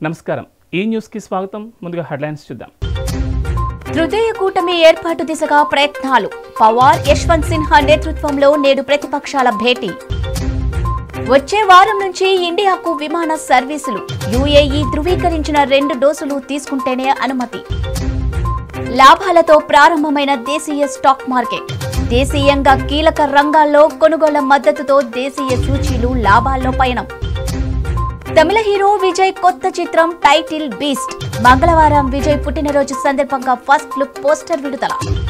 నమస్కారం ఈ న్యూస్ కి స్వాగతం ముందుగా హెడ్లైన్స్ చూద్దాం తృతీయ కూటమి ఏర్పాటు దిశగా ప్రయత్నాలు పవార్ యశ్వంత్ సిన్హా నేతృత్వంలో నేడు ప్రతిపక్షాల భేటీ వచ్చే వారం నుంచి ఇండియాకు విమాన సర్వీసులు యుఏఈ ధృవీకరించిన 2 డోసులు తీసుకుంటేనే అనుమతి లాభాలతో ప్రారంభమైన దేశీయ స్టాక్ మార్కెట్ దేశీయంగా కీలక రంగాల్లో కొనుగోళ్ల మద్దతుతో దేశీయ సూచీలు లాభాల్లో పయనం తమిళ హీరో విజయ్ కొత్త చిత్రం టైటిల్ బీస్ట్ మంగళవారం విజయ్ పుట్టినరోజు సందర్భంగా ఫస్ట్ లుక్ పోస్టర్ విడుదల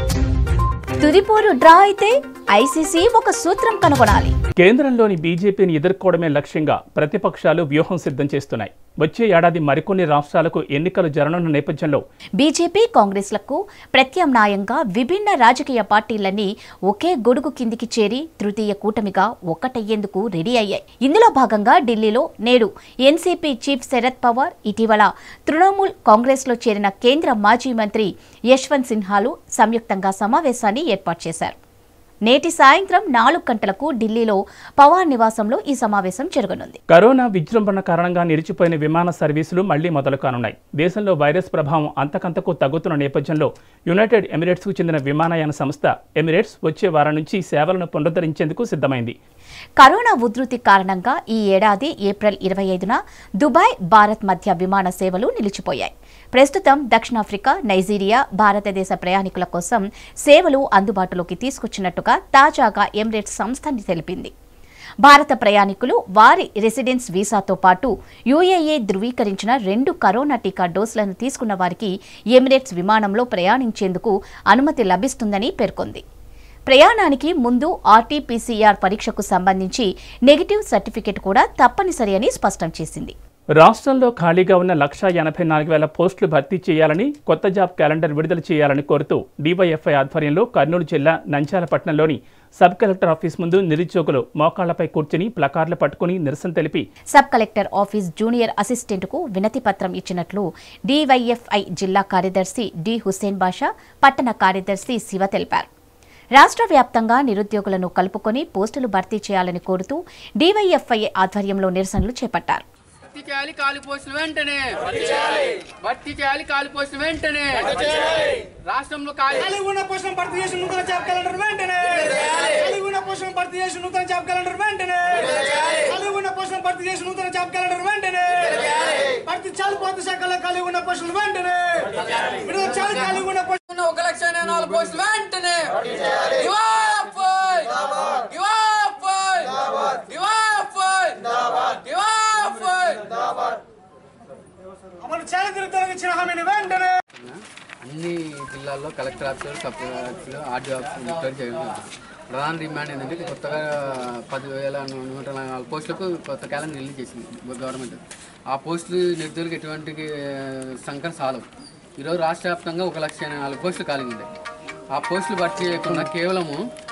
తుదిపోరు డ్రా అయితే ఐసీసీ ఒక సూత్రం కనుగొనాలి. కేంద్రంలోని బీజేపీని ఎదుర్కోవడమే లక్ష్యంగా ప్రతిపక్షాలు వ్యూహం సిద్ధం చేస్తున్నాయి. వచ్చే ఏడాది మరికొన్ని రాష్ట్రాలకు ఎన్నికలు జరగనున్న నేపథ్యంలో బీజేపీ కాంగ్రెస్లకు ప్రత్యామ్నాయంగా విభిన్న రాజకీయ పార్టీలన్నీ ఒకే గొడుగు కిందికి చేరి తృతీయ కూటమిగా ఒక్కటయ్యేందుకు రెడీ అయ్యాయి. ఇందులో భాగంగా ఢిల్లీలో నేడు ఎన్సీపీ చీఫ్ శరద్ పవార్, ఇటీవల తృణమూల్ కాంగ్రెస్లో చేరిన కేంద్ర మాజీ మంత్రి యశ్వంత్ సిన్హాలు సంయుక్తంగా సమావేశాన్ని ఏర్పాటు చేశారు. నేటి సాయంత్రం 4 గంటలకు ఢిల్లీలో పవార్ నివాసంలో ఈ సమావేశం జరగనుంది. కరోనా విజృంభణ కారణంగా నిలిచిపోయిన విమాన సర్వీసులు మళ్లీ మొదలు కానున్నాయి. దేశంలో వైరస్ ప్రభావం అంతకంతకు తగ్గుతున్న నేపథ్యంలో యునైటెడ్ ఎమిరేట్స్కు చెందిన విమానయాన సంస్థ ఎమిరేట్స్ వచ్చే వారం నుంచి సేవలను పునరుద్ధరించేందుకు సిద్ధమైంది. కరోనా ఉధృతి కారణంగా ఈ ఏడాది ఏప్రిల్ 25న దుబాయ్, భారత్ మధ్య విమాన సేవలు నిలిచిపోయాయి. ప్రస్తుతం దక్షిణాఫ్రికా, నైజీరియా, భారతదేశ ప్రయాణికుల కోసం సేవలు అందుబాటులోకి తీసుకొచ్చినట్టుగా తాజాగా ఎమిరేట్స్ సంస్థ తెలిపింది. భారత ప్రయాణికులు వారి రెసిడెన్స్ వీసాతో పాటు యుఏఈ ధృవీకరించిన 2 కరోనా టీకా డోసులను తీసుకున్న వారికి ఎమిరేట్స్ విమానంలో ప్రయాణించేందుకు అనుమతి లభిస్తుందని పేర్కొంది. ప్రయాణానికి ముందు ఆర్టీపీసీఆర్ పరీక్షకు సంబంధించి నెగిటివ్ సర్టిఫికెట్ కూడా తప్పనిసరి అని స్పష్టం చేసింది. రాష్ట్రంలో ఖాళీగా ఉన్న 1,84,000 పోస్టులు భర్తీ చేయాలని, కొత్త జాబ్ క్యాలెండర్ విడుదల చేయాలని కోరుతూ డీవైఎఫ్ఐ ఆధ్వర్యంలో కర్నూలు జిల్లా నంద్యాలపట్నంలోని సబ్ కలెక్టర్ ఆఫీస్ ముందు నిరుద్యోగులు మోకాళ్లపై కూర్చుని ప్లకార్లు పట్టుకుని నిరసన తెలిపి సబ్ కలెక్టర్ ఆఫీస్ జూనియర్ అసిస్టెంట్కు వినతి పత్రం ఇచ్చినట్లు డీవైఎఫ్ఐ జిల్లా కార్యదర్శి డి హుస్సేన్ బాషా, పట్టణ కార్యదర్శి శివ తెలిపారు. రాష్ట్ర వ్యాప్తంగా నిరుద్యోగులను కలుపుకొని పోస్టులు భర్తీ చేయాలని కోరుతూ డీవైఎఫ్ఐ ఆధ్వర్యంలో నిరసనలు చేపట్టారు. రాష్ట్రంలో ఖాళీ ఉన్న పోస్టులను భర్తీ చేసి నూతన జాబ్ క్యాలెండర్ వెంటనే ఖాళీ ఉన్న పోస్టులను భర్తీ చేసి నూతన జాబ్ క్యాలెండర్ వెంటనే ఖాళీ ఉన్న పోస్టులను భర్తీ చేసి నూతన జాబ్ క్యాలెండర్ వెంటనే భర్తీ చాలు పోత శాఖలో ఖాళీ ఉన్న పోస్టులు వెంటనే విడుదల చాలు ఖాళీ ఉన్న పోస్టులు 1,04,000 పోస్టులు వెంటనే అమలు చేయాలని తిరుగుతున్న ఇచ్చిన హామీని వెంటనే అన్ని జిల్లాల్లో కలెక్టర్ ఆఫీసులు, సబ్ ఆఫీసులు, ఆర్డీఓ ఆఫీసులు రిపేర్ చేయడం ప్రధాన డిమాండ్ ఏంటంటే కొత్తగా 10,104 పోస్టులకు కొత్త క్యాలెండర్ రిలీజ్ చేసింది గవర్నమెంట్. ఆ పోస్టులు నిరుద్యోగులకు ఎటువంటి సంఖ్య సాలవు. ఈరోజు రాష్ట్ర వ్యాప్తంగా 1,04,000 పోస్టులు ఖాళీ ఉన్నాయి. ఆ పోస్టులు భర్తీ చేయకుండా కేవలం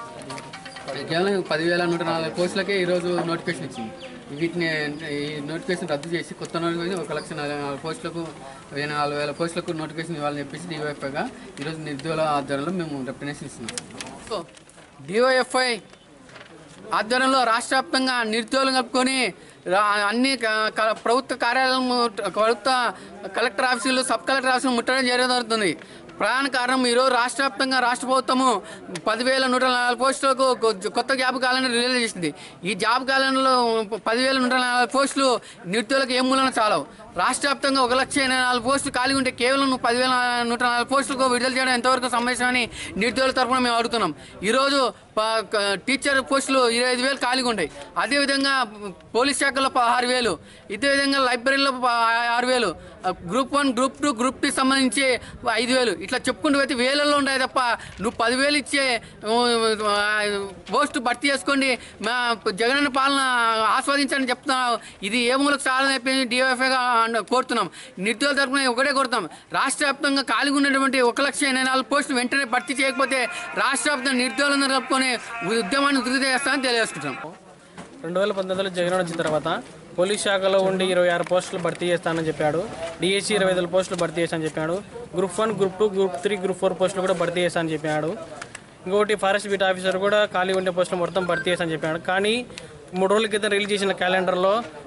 10,104 పోస్టులకే ఈరోజు నోటిఫికేషన్ ఇచ్చింది. వీటిని ఈ నోటిఫికేషన్ రద్దు చేసి కొత్త నోటిఫికేషన్ 1,04,000 పోస్టులకు 4,000 పోస్టులకు నోటిఫికేషన్ ఇవ్వాలని చెప్పేసి డివైఎఫ్ఐగా ఈరోజు నిరుద్యోగుల ఆధ్వర్యంలో మేము రిప్రజెంటేషన్ ఇస్తున్నాం. డివైఎఫ్ఐ ఆధ్వర్యంలో రాష్ట్ర వ్యాప్తంగా నిరుద్యోగులు కలుపుకొని అన్ని ప్రభుత్వ కార్యాలయం, ప్రభుత్వ కలెక్టర్ ఆఫీసులు, సబ్ కలెక్టర్ ఆఫీసులు ముట్టడం జరుగుతుంది. ప్రధాన కారణం ఈరోజు రాష్ట్ర వ్యాప్తంగా రాష్ట్ర ప్రభుత్వము 10,104 పోస్టులకు కొత్త జాబ్ క్యాలెండర్ రిలీజ్ చేసింది. ఈ జాబ్ క్యాలెండర్లో 10,104 పోస్టులు నిరుద్యోగులకు ఏం మూలన చాలవు. రాష్ట్ర వ్యాప్తంగా 1,04,000 పోస్టులు ఖాళీ ఉంటే కేవలం 10,104 పోస్టులకు విడుదల చేయడం ఎంతవరకు సమావేశమని నిరుద్యోగుల తరఫున మేము అడుగుతున్నాం. ఈరోజు టీచర్ పోస్టులు 25,000 ఖాళీగా ఉంటాయి. అదేవిధంగా పోలీస్ శాఖలో 16,000, ఇదే విధంగా లైబ్రరీలో 6,000, గ్రూప్ 1, గ్రూప్ 2, గ్రూప్ 2 సంబంధించి 5,000 ఇట్లా చెప్పుకుంటూ అయితే వేలల్లో ఉంటాయి తప్ప నువ్వు 10,000 ఇచ్చే పోస్టు భర్తీ చేసుకోండి, మా జగనన్న పాలన ఆస్వాదించని చెప్తున్నావు. ఇది ఏ మూలకు చాలని చెప్పి డివైఎఫ్ఐగా కోరుతున్నాం. నిరుద్యోగుల తరఫున ఒకటే కోరుతాం, రాష్ట్ర వ్యాప్తంగా ఖాళీగా ఉన్నటువంటి 1,84,000 పోస్టులు వెంటనే భర్తీ చేయకపోతే రాష్ట్ర వ్యాప్తంగా నిరుద్యోగులను కలుపుకొని ఉద్యమాన్ని ఉధృతి చేస్తామని తెలియజేసుకుంటాం. 2019లో జగన్ వచ్చిన తర్వాత పోలీస్ శాఖలో ఉండి 26 పోస్టులు భర్తీ చేస్తానని చెప్పాడు. డిఎస్సి 25,000 పోస్టులు భర్తీ చేస్తానని చెప్పాడు. గ్రూప్ 1, గ్రూప్ 2, గ్రూప్ 3, గ్రూప్ 4 పోస్టులు కూడా భర్తీ చేస్తానని చెప్పాడు. ఇంకోటి ఫారెస్ట్ బీట్ ఆఫీసర్ కూడా ఖాళీ ఉండే పోస్టులు మొత్తం భర్తీ చేస్తానని చెప్పాడు. కానీ 3 రోజుల క్రితం రిలీజ్ చేసిన క్యాలెండర్లో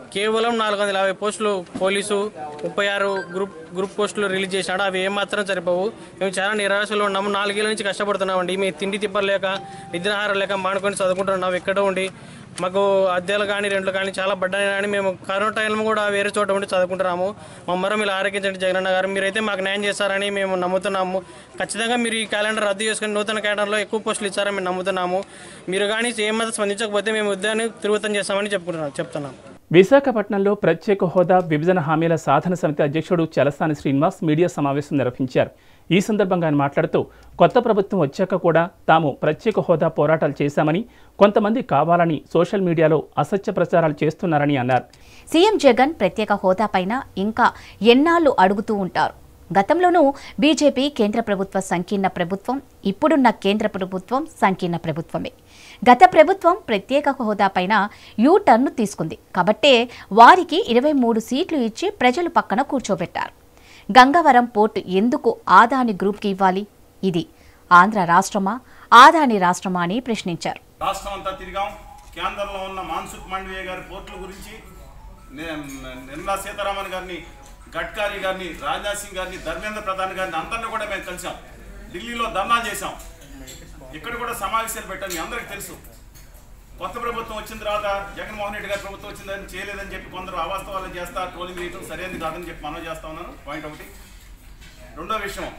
కేవలం 450 పోస్టులు పోలీసు 36 గ్రూప్ పోస్టులు రిలీజ్ చేశాడు. అవి ఏమాత్రం సరిపోవు. మేము చాలా నిరాశలో ఉన్నాము. 4 ఏళ్ళ నుంచి కష్టపడుతున్నామండి. మేము తిండి తిప్పలు లేక నిద్రాహారం లేక మానుకొని చదువుకుంటున్నాము. ఎక్కడో ఉండి మాకు అద్దెలు కానీ రెంట్లు కానీ చాలా పడ్డాయి. కానీ మేము కరోనా టైంలో కూడా వేరే చోట ఉండి చదువుకుంటున్నాము. మమ్మల్ని ఇలా ఆరోగ్యించండి జగనన్న గారు. మీరైతే మాకు న్యాయం చేస్తారని మేము నమ్ముతున్నాము. ఖచ్చితంగా మీరు ఈ క్యాలెండర్ రద్దు చేసుకుని నూతన క్యాలెండర్లో ఎక్కువ పోస్టులు ఇస్తారని మేము నమ్ముతున్నాము. మీరు కానీ ఏమాత్రం స్పందించకపోతే మేము ఉద్యాన్ని తిరుగుతం చేస్తామని చెప్తున్నాం. విశాఖపట్నంలో ప్రత్యేక హోదా విభజన హామీల సాధన సమితి అధ్యక్షుడు చలసాని శ్రీనివాస్ మీడియా సమావేశం నిర్వహించారు. ఈ సందర్భంగా ఆయన మాట్లాడుతూ కొత్త ప్రభుత్వం వచ్చాక కూడా తాము ప్రత్యేక హోదా పోరాటాలు చేశామని, కొంతమంది కావాలని సోషల్ మీడియాలో అసత్య ప్రచారాలు చేస్తున్నారని అన్నారు. సీఎం జగన్ ప్రత్యేక హోదా పైన ఇంకా ఎన్నాళ్ళు అడుగుతూ ఉంటారు. గతంలోనూ బీజేపీ కేంద్ర ప్రభుత్వ సంకీర్ణ ప్రభుత్వం, ఇప్పుడున్న కేంద్ర ప్రభుత్వం సంకీర్ణ ప్రభుత్వమే. గత ప్రభుత్వం ప్రత్యేక హోదా పైన యూ-టర్న్ తీసుకుంది కాబట్టే వారికి 23 సీట్లు ఇచ్చి ప్రజలు పక్కన కూర్చోబెట్టారు. గంగవరం పోర్టు ఎందుకు ఆదాని గ్రూప్కి ఇవ్వాలి? ఇది ఆంధ్ర రాష్ట్రమా, ఆదాని రాష్ట్రమా అని ప్రశ్నించారు. రాష్ట్రం అంతా తిరిగాం. కేంద్రంలో ఉన్న మాన్సుఖ్ మాండవీయ గారి పోర్టుల గురించి, నిర్మలా సీతారామన్ గారిని, గడ్కరీ గారిని, రాజ్నాథ్ సింగ్ గారిని, ధర్మేంద్ర ప్రధాన్ గారిని అందరినీ కూడా మేము కలిసాం. ఢిల్లీలో ధర్నాలు చేశాం. ఇక్కడ కూడా సమావేశాలు పెట్టాం. మీ అందరికీ తెలుసు. కొత్త ప్రభుత్వం వచ్చిన తర్వాత జగన్మోహన్ రెడ్డి గారి ప్రభుత్వం వచ్చిందని చేయలేదని చెప్పి కొందరు అవాస్తవాలు చేస్తా ట్రోలింగ్ చేయడం సరైనది కాదని చెప్పి మనం చేస్తా ఉన్నాను. పాయింట్ ఒకటి. రెండో విషయం,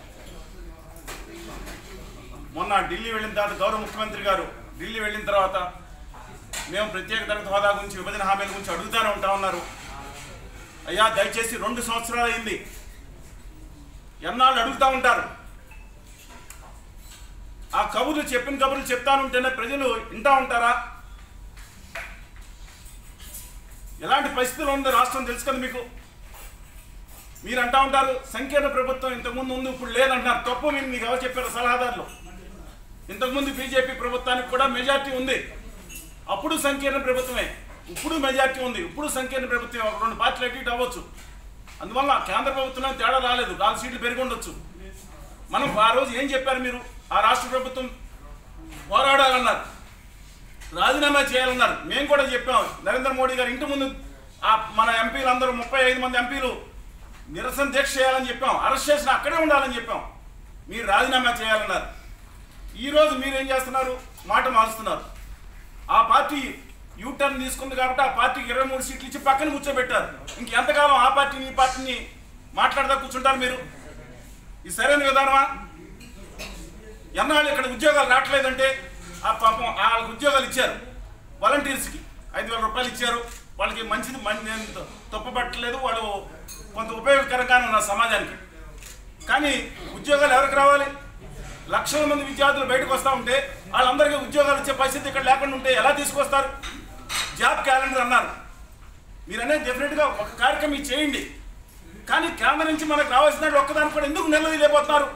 మొన్న ఢిల్లీ వెళ్ళిన తర్వాత గౌరవ ముఖ్యమంత్రి గారు ఢిల్లీ వెళ్ళిన తర్వాత మేము ప్రత్యేక తరగతి హోదా గురించి, విభజన హామీల గురించి అడుగుతూనే ఉంటా ఉన్నారు. అయ్యా దయచేసి 2 సంవత్సరాలు అయింది. ఎన్నాళ్ళు అడుగుతూ ఉంటారు? ఆ కబుర్లు చెప్పిన కబుర్లు చెప్తానుంటేనే ప్రజలు వింటా ఉంటారా? ఎలాంటి పరిస్థితులు ఉందో రాష్ట్రం తెలుసు కదా మీకు. మీరు అంటా ఉంటారు సంకీర్ణ ప్రభుత్వం ఇంతకుముందు ఉంది, ఇప్పుడు లేదంటున్నారు. తప్పు. మీకు ఎవరు చెప్పారు? సలహాదారులు. ఇంతకుముందు బీజేపీ ప్రభుత్వానికి కూడా మెజార్టీ ఉంది. అప్పుడు సంకీర్ణ ప్రభుత్వమే, ఇప్పుడు మెజార్టీ ఉంది. ఇప్పుడు సంకీర్ణ ప్రభుత్వం. 2 పార్టీలు అటు ఇటు అవ్వచ్చు. అందువల్ల కేంద్ర ప్రభుత్వంలో తేడా రాలేదు. 4 సీట్లు పెరిగి ఉండొచ్చు. మనం ఆ రోజు ఏం చెప్పారు మీరు? ఆ రాష్ట్ర ప్రభుత్వం పోరాడాలన్నారు, రాజీనామా చేయాలన్నారు. మేము కూడా చెప్పాం. నరేంద్ర మోడీ గారు ఇంటి ముందు మన ఎంపీలు అందరూ 35 మంది ఎంపీలు నిరసన దీక్ష చేయాలని చెప్పాం. అరెస్ట్ చేసిన అక్కడే ఉండాలని చెప్పాం. మీరు రాజీనామా చేయాలన్నారు. ఈరోజు మీరేం చేస్తున్నారు? మాట మారుస్తున్నారు. ఆ పార్టీ యూ-టర్న్ తీసుకుంది కాబట్టి ఆ పార్టీకి 23 సీట్లు ఇచ్చి పక్కన కూర్చోబెట్టారు. ఇంకెంతకాలం ఆ పార్టీని ఈ పార్టీని మాట్లాడదా కూర్చుంటారు మీరు? ఇది సరైన విధానమా? ఎన్నాళ్ళు ఇక్కడ ఉద్యోగాలు రావట్లేదంటే ఆ పాపం వాళ్ళకి ఉద్యోగాలు ఇచ్చారు. వాలంటీర్స్కి 5,000 రూపాయలు ఇచ్చారు. వాళ్ళకి మంచిది నేను తప్పుపట్టలేదు. వాళ్ళు కొంత ఉపయోగకరంగానే ఉన్నారు సమాజానికి. కానీ ఉద్యోగాలు ఎవరికి రావాలి? లక్షల మంది విద్యార్థులు బయటకు వస్తూ ఉంటే వాళ్ళందరికీ ఉద్యోగాలు ఇచ్చే పరిస్థితి ఇక్కడ లేకుండా ఉంటే ఎలా తీసుకొస్తారు? జాబ్ క్యాలెండర్ అన్నారు. మీరు అనేది డెఫినెట్గా ఒక కార్యక్రమం చేయండి. కానీ కేంద్రం నుంచి మనకు రావాల్సిన ఒక్కదానికి కూడా ఎందుకు నిలదీయలేకపోతున్నారు?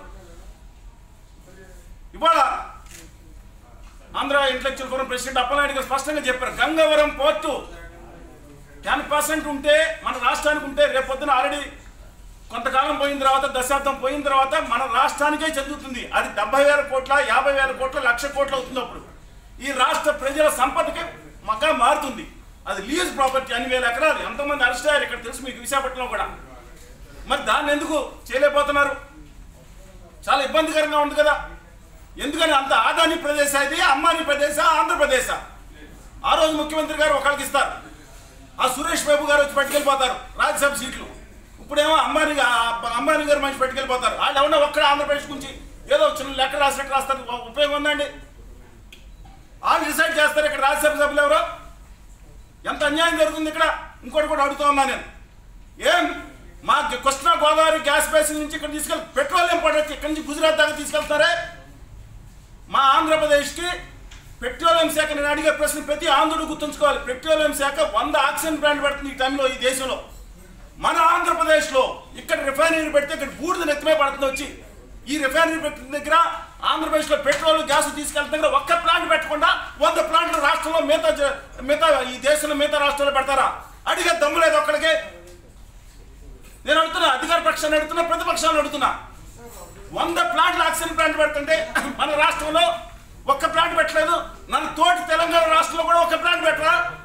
ఇవాళ Andhra intellectual forum president Appalanaidu garu స్పష్టంగా చెప్పారు. గంగవరం పోర్టు 10% ఉంటే మన రాష్ట్రానికి ఉంటే రేపొద్దున ఆల్రెడీ కొంతకాలం పోయిన తర్వాత, దశాబ్దం పోయిన తర్వాత మన రాష్ట్రానికే చెందుతుంది. అది 70,000 కోట్ల, 50,000 కోట్ల, 1,00,000 కోట్లు అవుతుంది. అప్పుడు ఈ రాష్ట్ర ప్రజల సంపదకి మగ్గా మారుతుంది. అది లీజ్ ప్రాపర్టీ. అన్ని వేల ఎకరాలు. ఎంతమంది అరెస్ట్ అయ్యారు ఇక్కడ తెలుసు మీకు, విశాఖపట్నంలో కూడా. మరి దాన్ని ఎందుకు చేయలేకపోతున్నారు? చాలా ఇబ్బందికరంగా ఉంది కదా. ఎందుకని అంత ఆదాని ప్రదేశ్ ఇది, అంబానీ ప్రదేశ, ఆంధ్రప్రదేశ్. ఆ రోజు ముఖ్యమంత్రి గారు ఒకరికి ఇస్తారు, ఆ సురేష్ బాబు గారు వచ్చి పట్టుకెళ్ళిపోతారు రాజ్యసభ సీట్లు. ఇప్పుడేమో అంబానీ గారు మంచి పట్టుకెళ్ళిపోతారు. వాళ్ళు ఏమన్నా ఒక్కడ ఆంధ్రప్రదేశ్ గురించి ఏదో చిన్న లెక్క రాసినట్టు రాస్తారు. ఉపయోగం ఉందండి? వాళ్ళు డిసైడ్ చేస్తారు ఇక్కడ రాజ్యసభ సభ్యులు ఎవరో. ఎంత అన్యాయం జరుగుతుంది ఇక్కడ. ఇంకోటి కూడా అడుగుతూ ఉన్నా నేను. ఏం మా కృష్ణా గోదావరి గ్యాస్ బేసిన్ నుంచి ఇక్కడ తీసుకెళ్ళి పెట్రోలియం ప్రొడక్ట్ ఇక్కడి నుంచి గుజరాత్ దాకా తీసుకెళ్తారే. మా ఆంధ్రప్రదేశ్కి పెట్రోలియం శాఖ, నేను అడిగే ప్రశ్న ప్రతి ఆంధ్రుడు గుర్తుంచుకోవాలి. పెట్రోలియం శాఖ 100 ఆక్సిజన్ ప్లాంట్ పెడుతుంది ఈ టైంలో ఈ దేశంలో. మన ఆంధ్రప్రదేశ్లో ఇక్కడ రిఫైనరీ పెడితే ఇక్కడ బూడిద నెత్తమే పడుతుంది వచ్చి. ఈ రిఫైనరీ పెట్టిన దగ్గర ఆంధ్రప్రదేశ్లో పెట్రోల్ గ్యాస్ తీసుకెళ్తున్న దగ్గర ఒక్క ప్లాంట్ పెట్టకుండా 100 ప్లాంట్లు రాష్ట్రంలో మిగతా ఈ దేశంలో మిగతా రాష్ట్రాల్లో పెడతారా? అడిగే దమ్ము లేదు ఒక్కడికే. నేను అడుగుతున్నా, అధికార పక్షాన్ని అడుగుతున్నా, ప్రతిపక్షాన్ని అడుగుతున్నా. 100 ప్లాంట్లు ఆక్సిజన్ ప్లాంట్ పెడుతుంటే మన రాష్ట్రంలో ఒక్క ప్లాంట్ పెట్టలేదు. నన్ను తోటి తెలంగాణ రాష్ట్రంలో కూడా ఒక్క ప్లాంట్ పెట్టరా? ఏ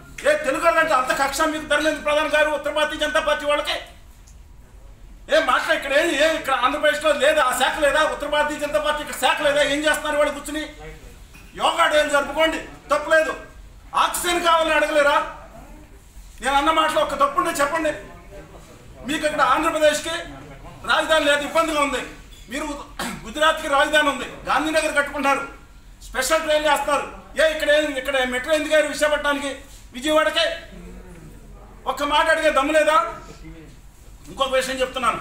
తెలుగు వాళ్ళంటే అంత కక్ష మీకు ధర్మేంద్ర ప్రధాన్ గారు ఉత్తర భారతీయ జనతా పార్టీ వాళ్ళకి ఏం మాట్లా ఇక్కడ ఇక్కడ ఆంధ్రప్రదేశ్లో లేదా ఆ శాఖ లేదా ఉత్తర భారతీయ జనతా పార్టీ ఇక్కడ శాఖ లేదా ఏం చేస్తున్నారు వాళ్ళు కూర్చుని యోగా డేలు జరుపుకోండి తప్పులేదు ఆక్సిజన్ కావాలని అడగలేరా నేను అన్న మాటలో ఒక తప్పుంటే చెప్పండి మీకు ఇక్కడ ఆంధ్రప్రదేశ్కి రాజధాని లేదు ఇబ్బందిగా ఉంది మీరు గుజరాత్కి రాజధాని ఉంది గాంధీనగర్ కట్టుకుంటారు స్పెషల్ ట్రైన్ చేస్తారు ఇక్కడ మెట్రో ఎందుకు గారు విశాఖపట్నానికి విజయవాడకే ఒక్క మాట అడిగే దమ్ము లేదా ఇంకొక విషయం చెప్తున్నాను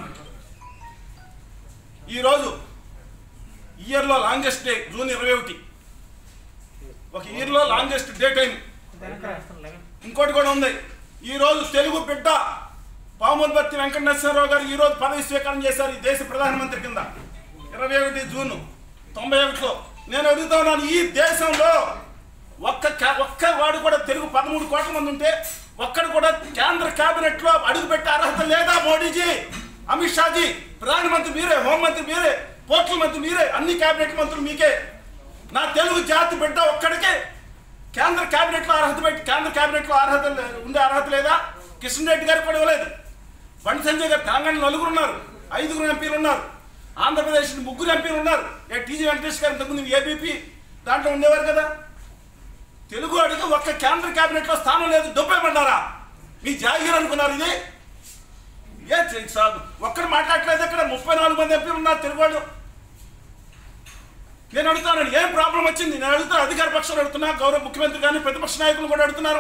ఈరోజు ఇయర్లో లాంగెస్ట్ డే జూన్ 21 ఒక ఇయర్లో లాంగెస్ట్ డేట్ అయింది ఇంకోటి కూడా ఉంది ఈరోజు తెలుగు బిడ్డ పాములపర్తి వెంకట నరసింహారావు గారు ఈరోజు పదవి స్వీకారం చేశారు ఈ దేశ ప్రధానమంత్రి కింద 21 జూన్ 91లో నేను అడుగుతా ఉన్నాను ఈ దేశంలో ఒక్క వాడు కూడా తెలుగు 13 కోట్ల మంది ఉంటే ఒక్కడు కూడా కేంద్ర కేబినెట్ లో అడుగుపెట్టే అర్హత లేదా మోడీజీ అమిత్ షాజీ ప్రధానమంత్రి మీరే హోంమంత్రి మీరే పోర్టల్ మంత్రి మీరే అన్ని కేబినెట్ మంత్రులు మీకే నా తెలుగు జాతి బిడ్డ ఒక్కడికే కేంద్ర కేబినెట్ లో అర్హత పెట్టి కేంద్ర కేబినెట్ లో అర్హత ఉండే అర్హత లేదా కిషన్ రెడ్డి గారు కూడా ఇవ్వలేదు బండి సంజయ్ గారు తెలంగాణ 4 ఉన్నారు 5 ఎంపీలు ఉన్నారు ఆంధ్రప్రదేశ్ 3 ఎంపీలు ఉన్నారు టీజీ వెంకటేష్ గారు ఇంతకుముందు ఏబీపీ దాంట్లో ఉండేవారు కదా తెలుగు అడిగి ఒక్క కేంద్ర కేబినెట్ లో స్థానం లేదు దొబ్బేమన్నారా మీ జాగీర్ అనుకున్నారు ఇది ఒక్కరు మాట్లాడలేదు ఇక్కడ 34 మంది ఎంపీలు ఉన్నారు తెలుగు వాళ్ళు నేను అడుగుతాను ఏం ప్రాబ్లం వచ్చింది నేను అడుగుతాను అధికార పక్షాలు అడుగుతున్నా గౌరవ ముఖ్యమంత్రి కానీ ప్రతిపక్ష నాయకులు కూడా అడుగుతున్నారు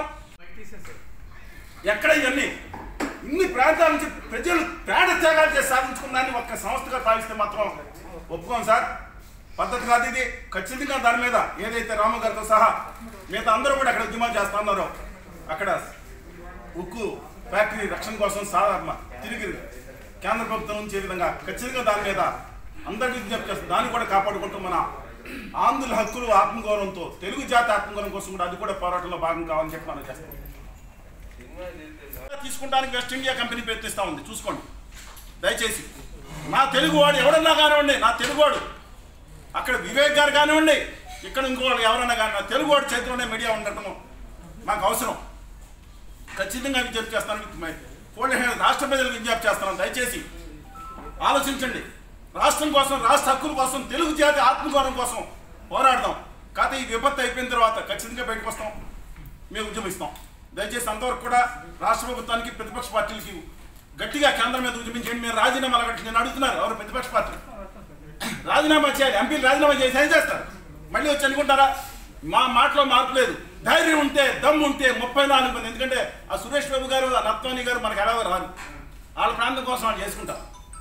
ఎక్కడ ఇన్ని ప్రాంతాల నుంచి ప్రజలు ప్రాణ త్యాగాలు చేసి సాధించుకున్నాన్ని ఒక్క సంస్థగా భావిస్తే మాత్రం ఒప్పుకోం సార్ పద్ధతి కాదు ఇది ఖచ్చితంగా దాని మీద ఏదైతే రాము గారితో సహా మిగతా అందరూ కూడా అక్కడ ఉద్యమాలు చేస్తా ఉన్నారో అక్కడ ఉక్కు ఫ్యాక్టరీ రక్షణ కోసం తిరిగి కేంద్ర ప్రభుత్వం నుంచి ఏ విధంగా ఖచ్చితంగా దాని మీద అందరికీ విజ్ఞప్తి చేస్తాం దాన్ని కూడా కాపాడుకుంటూ మన ఆంధ్రుల హక్కులు ఆత్మగౌరవంతో తెలుగు జాతి ఆత్మగౌరవం కోసం కూడా అది కూడా పోరాటంలో భాగం కావాలని చెప్పి మనం చేస్తాం తీసుకుంటానికి వెస్ట్ ఇండియా కంపెనీ ప్రయత్నిస్తూ ఉంది చూసుకోండి దయచేసి నా తెలుగువాడు ఎవరన్నా కానివ్వండి నా తెలుగువాడు అక్కడ వివేక్ గారు కానివ్వండి ఇక్కడ ఇంకోళ్ళు ఎవరన్నా కానీ నా తెలుగువాడు చేతిలోనే మీడియా ఉండటం మాకు అవసరం ఖచ్చితంగా విజ్ఞప్తి చేస్తాను రాష్ట్ర ప్రజలకు విజ్ఞప్తి చేస్తున్నాను దయచేసి ఆలోచించండి రాష్ట్రం కోసం రాష్ట్ర హక్కుల కోసం తెలుగు జాతి ఆత్మగౌరవం కోసం పోరాడదాం కాకపోతే ఈ విపత్తు అయిపోయిన తర్వాత ఖచ్చితంగా బయటకు వస్తాం మేము ఉద్యమిస్తాం దయచేసి అంతవరకు కూడా రాష్ట్ర ప్రభుత్వానికి ప్రతిపక్ష పార్టీలకి గట్టిగా కేంద్రం మీద ఉద్యమించండి మీరు రాజీనామాలు గట్టి నేను అడుగుతున్నారు ఎవరు ప్రతిపక్ష పార్టీ రాజీనామా చేయాలి ఎంపీలు రాజీనామా చేసి ఏం చేస్తారు మళ్ళీ వచ్చి అనుకుంటారా మా మాటలో మార్పు లేదు ధైర్యం ఉంటే దమ్ము ఉంటే 34 మంది ఎందుకంటే ఆ సురేష్ బాబు గారు ఆ నత్వాని గారు మనకు ఎలా రారు వాళ్ళ ప్రాంతం కోసం వాళ్ళు చేసుకుంటారు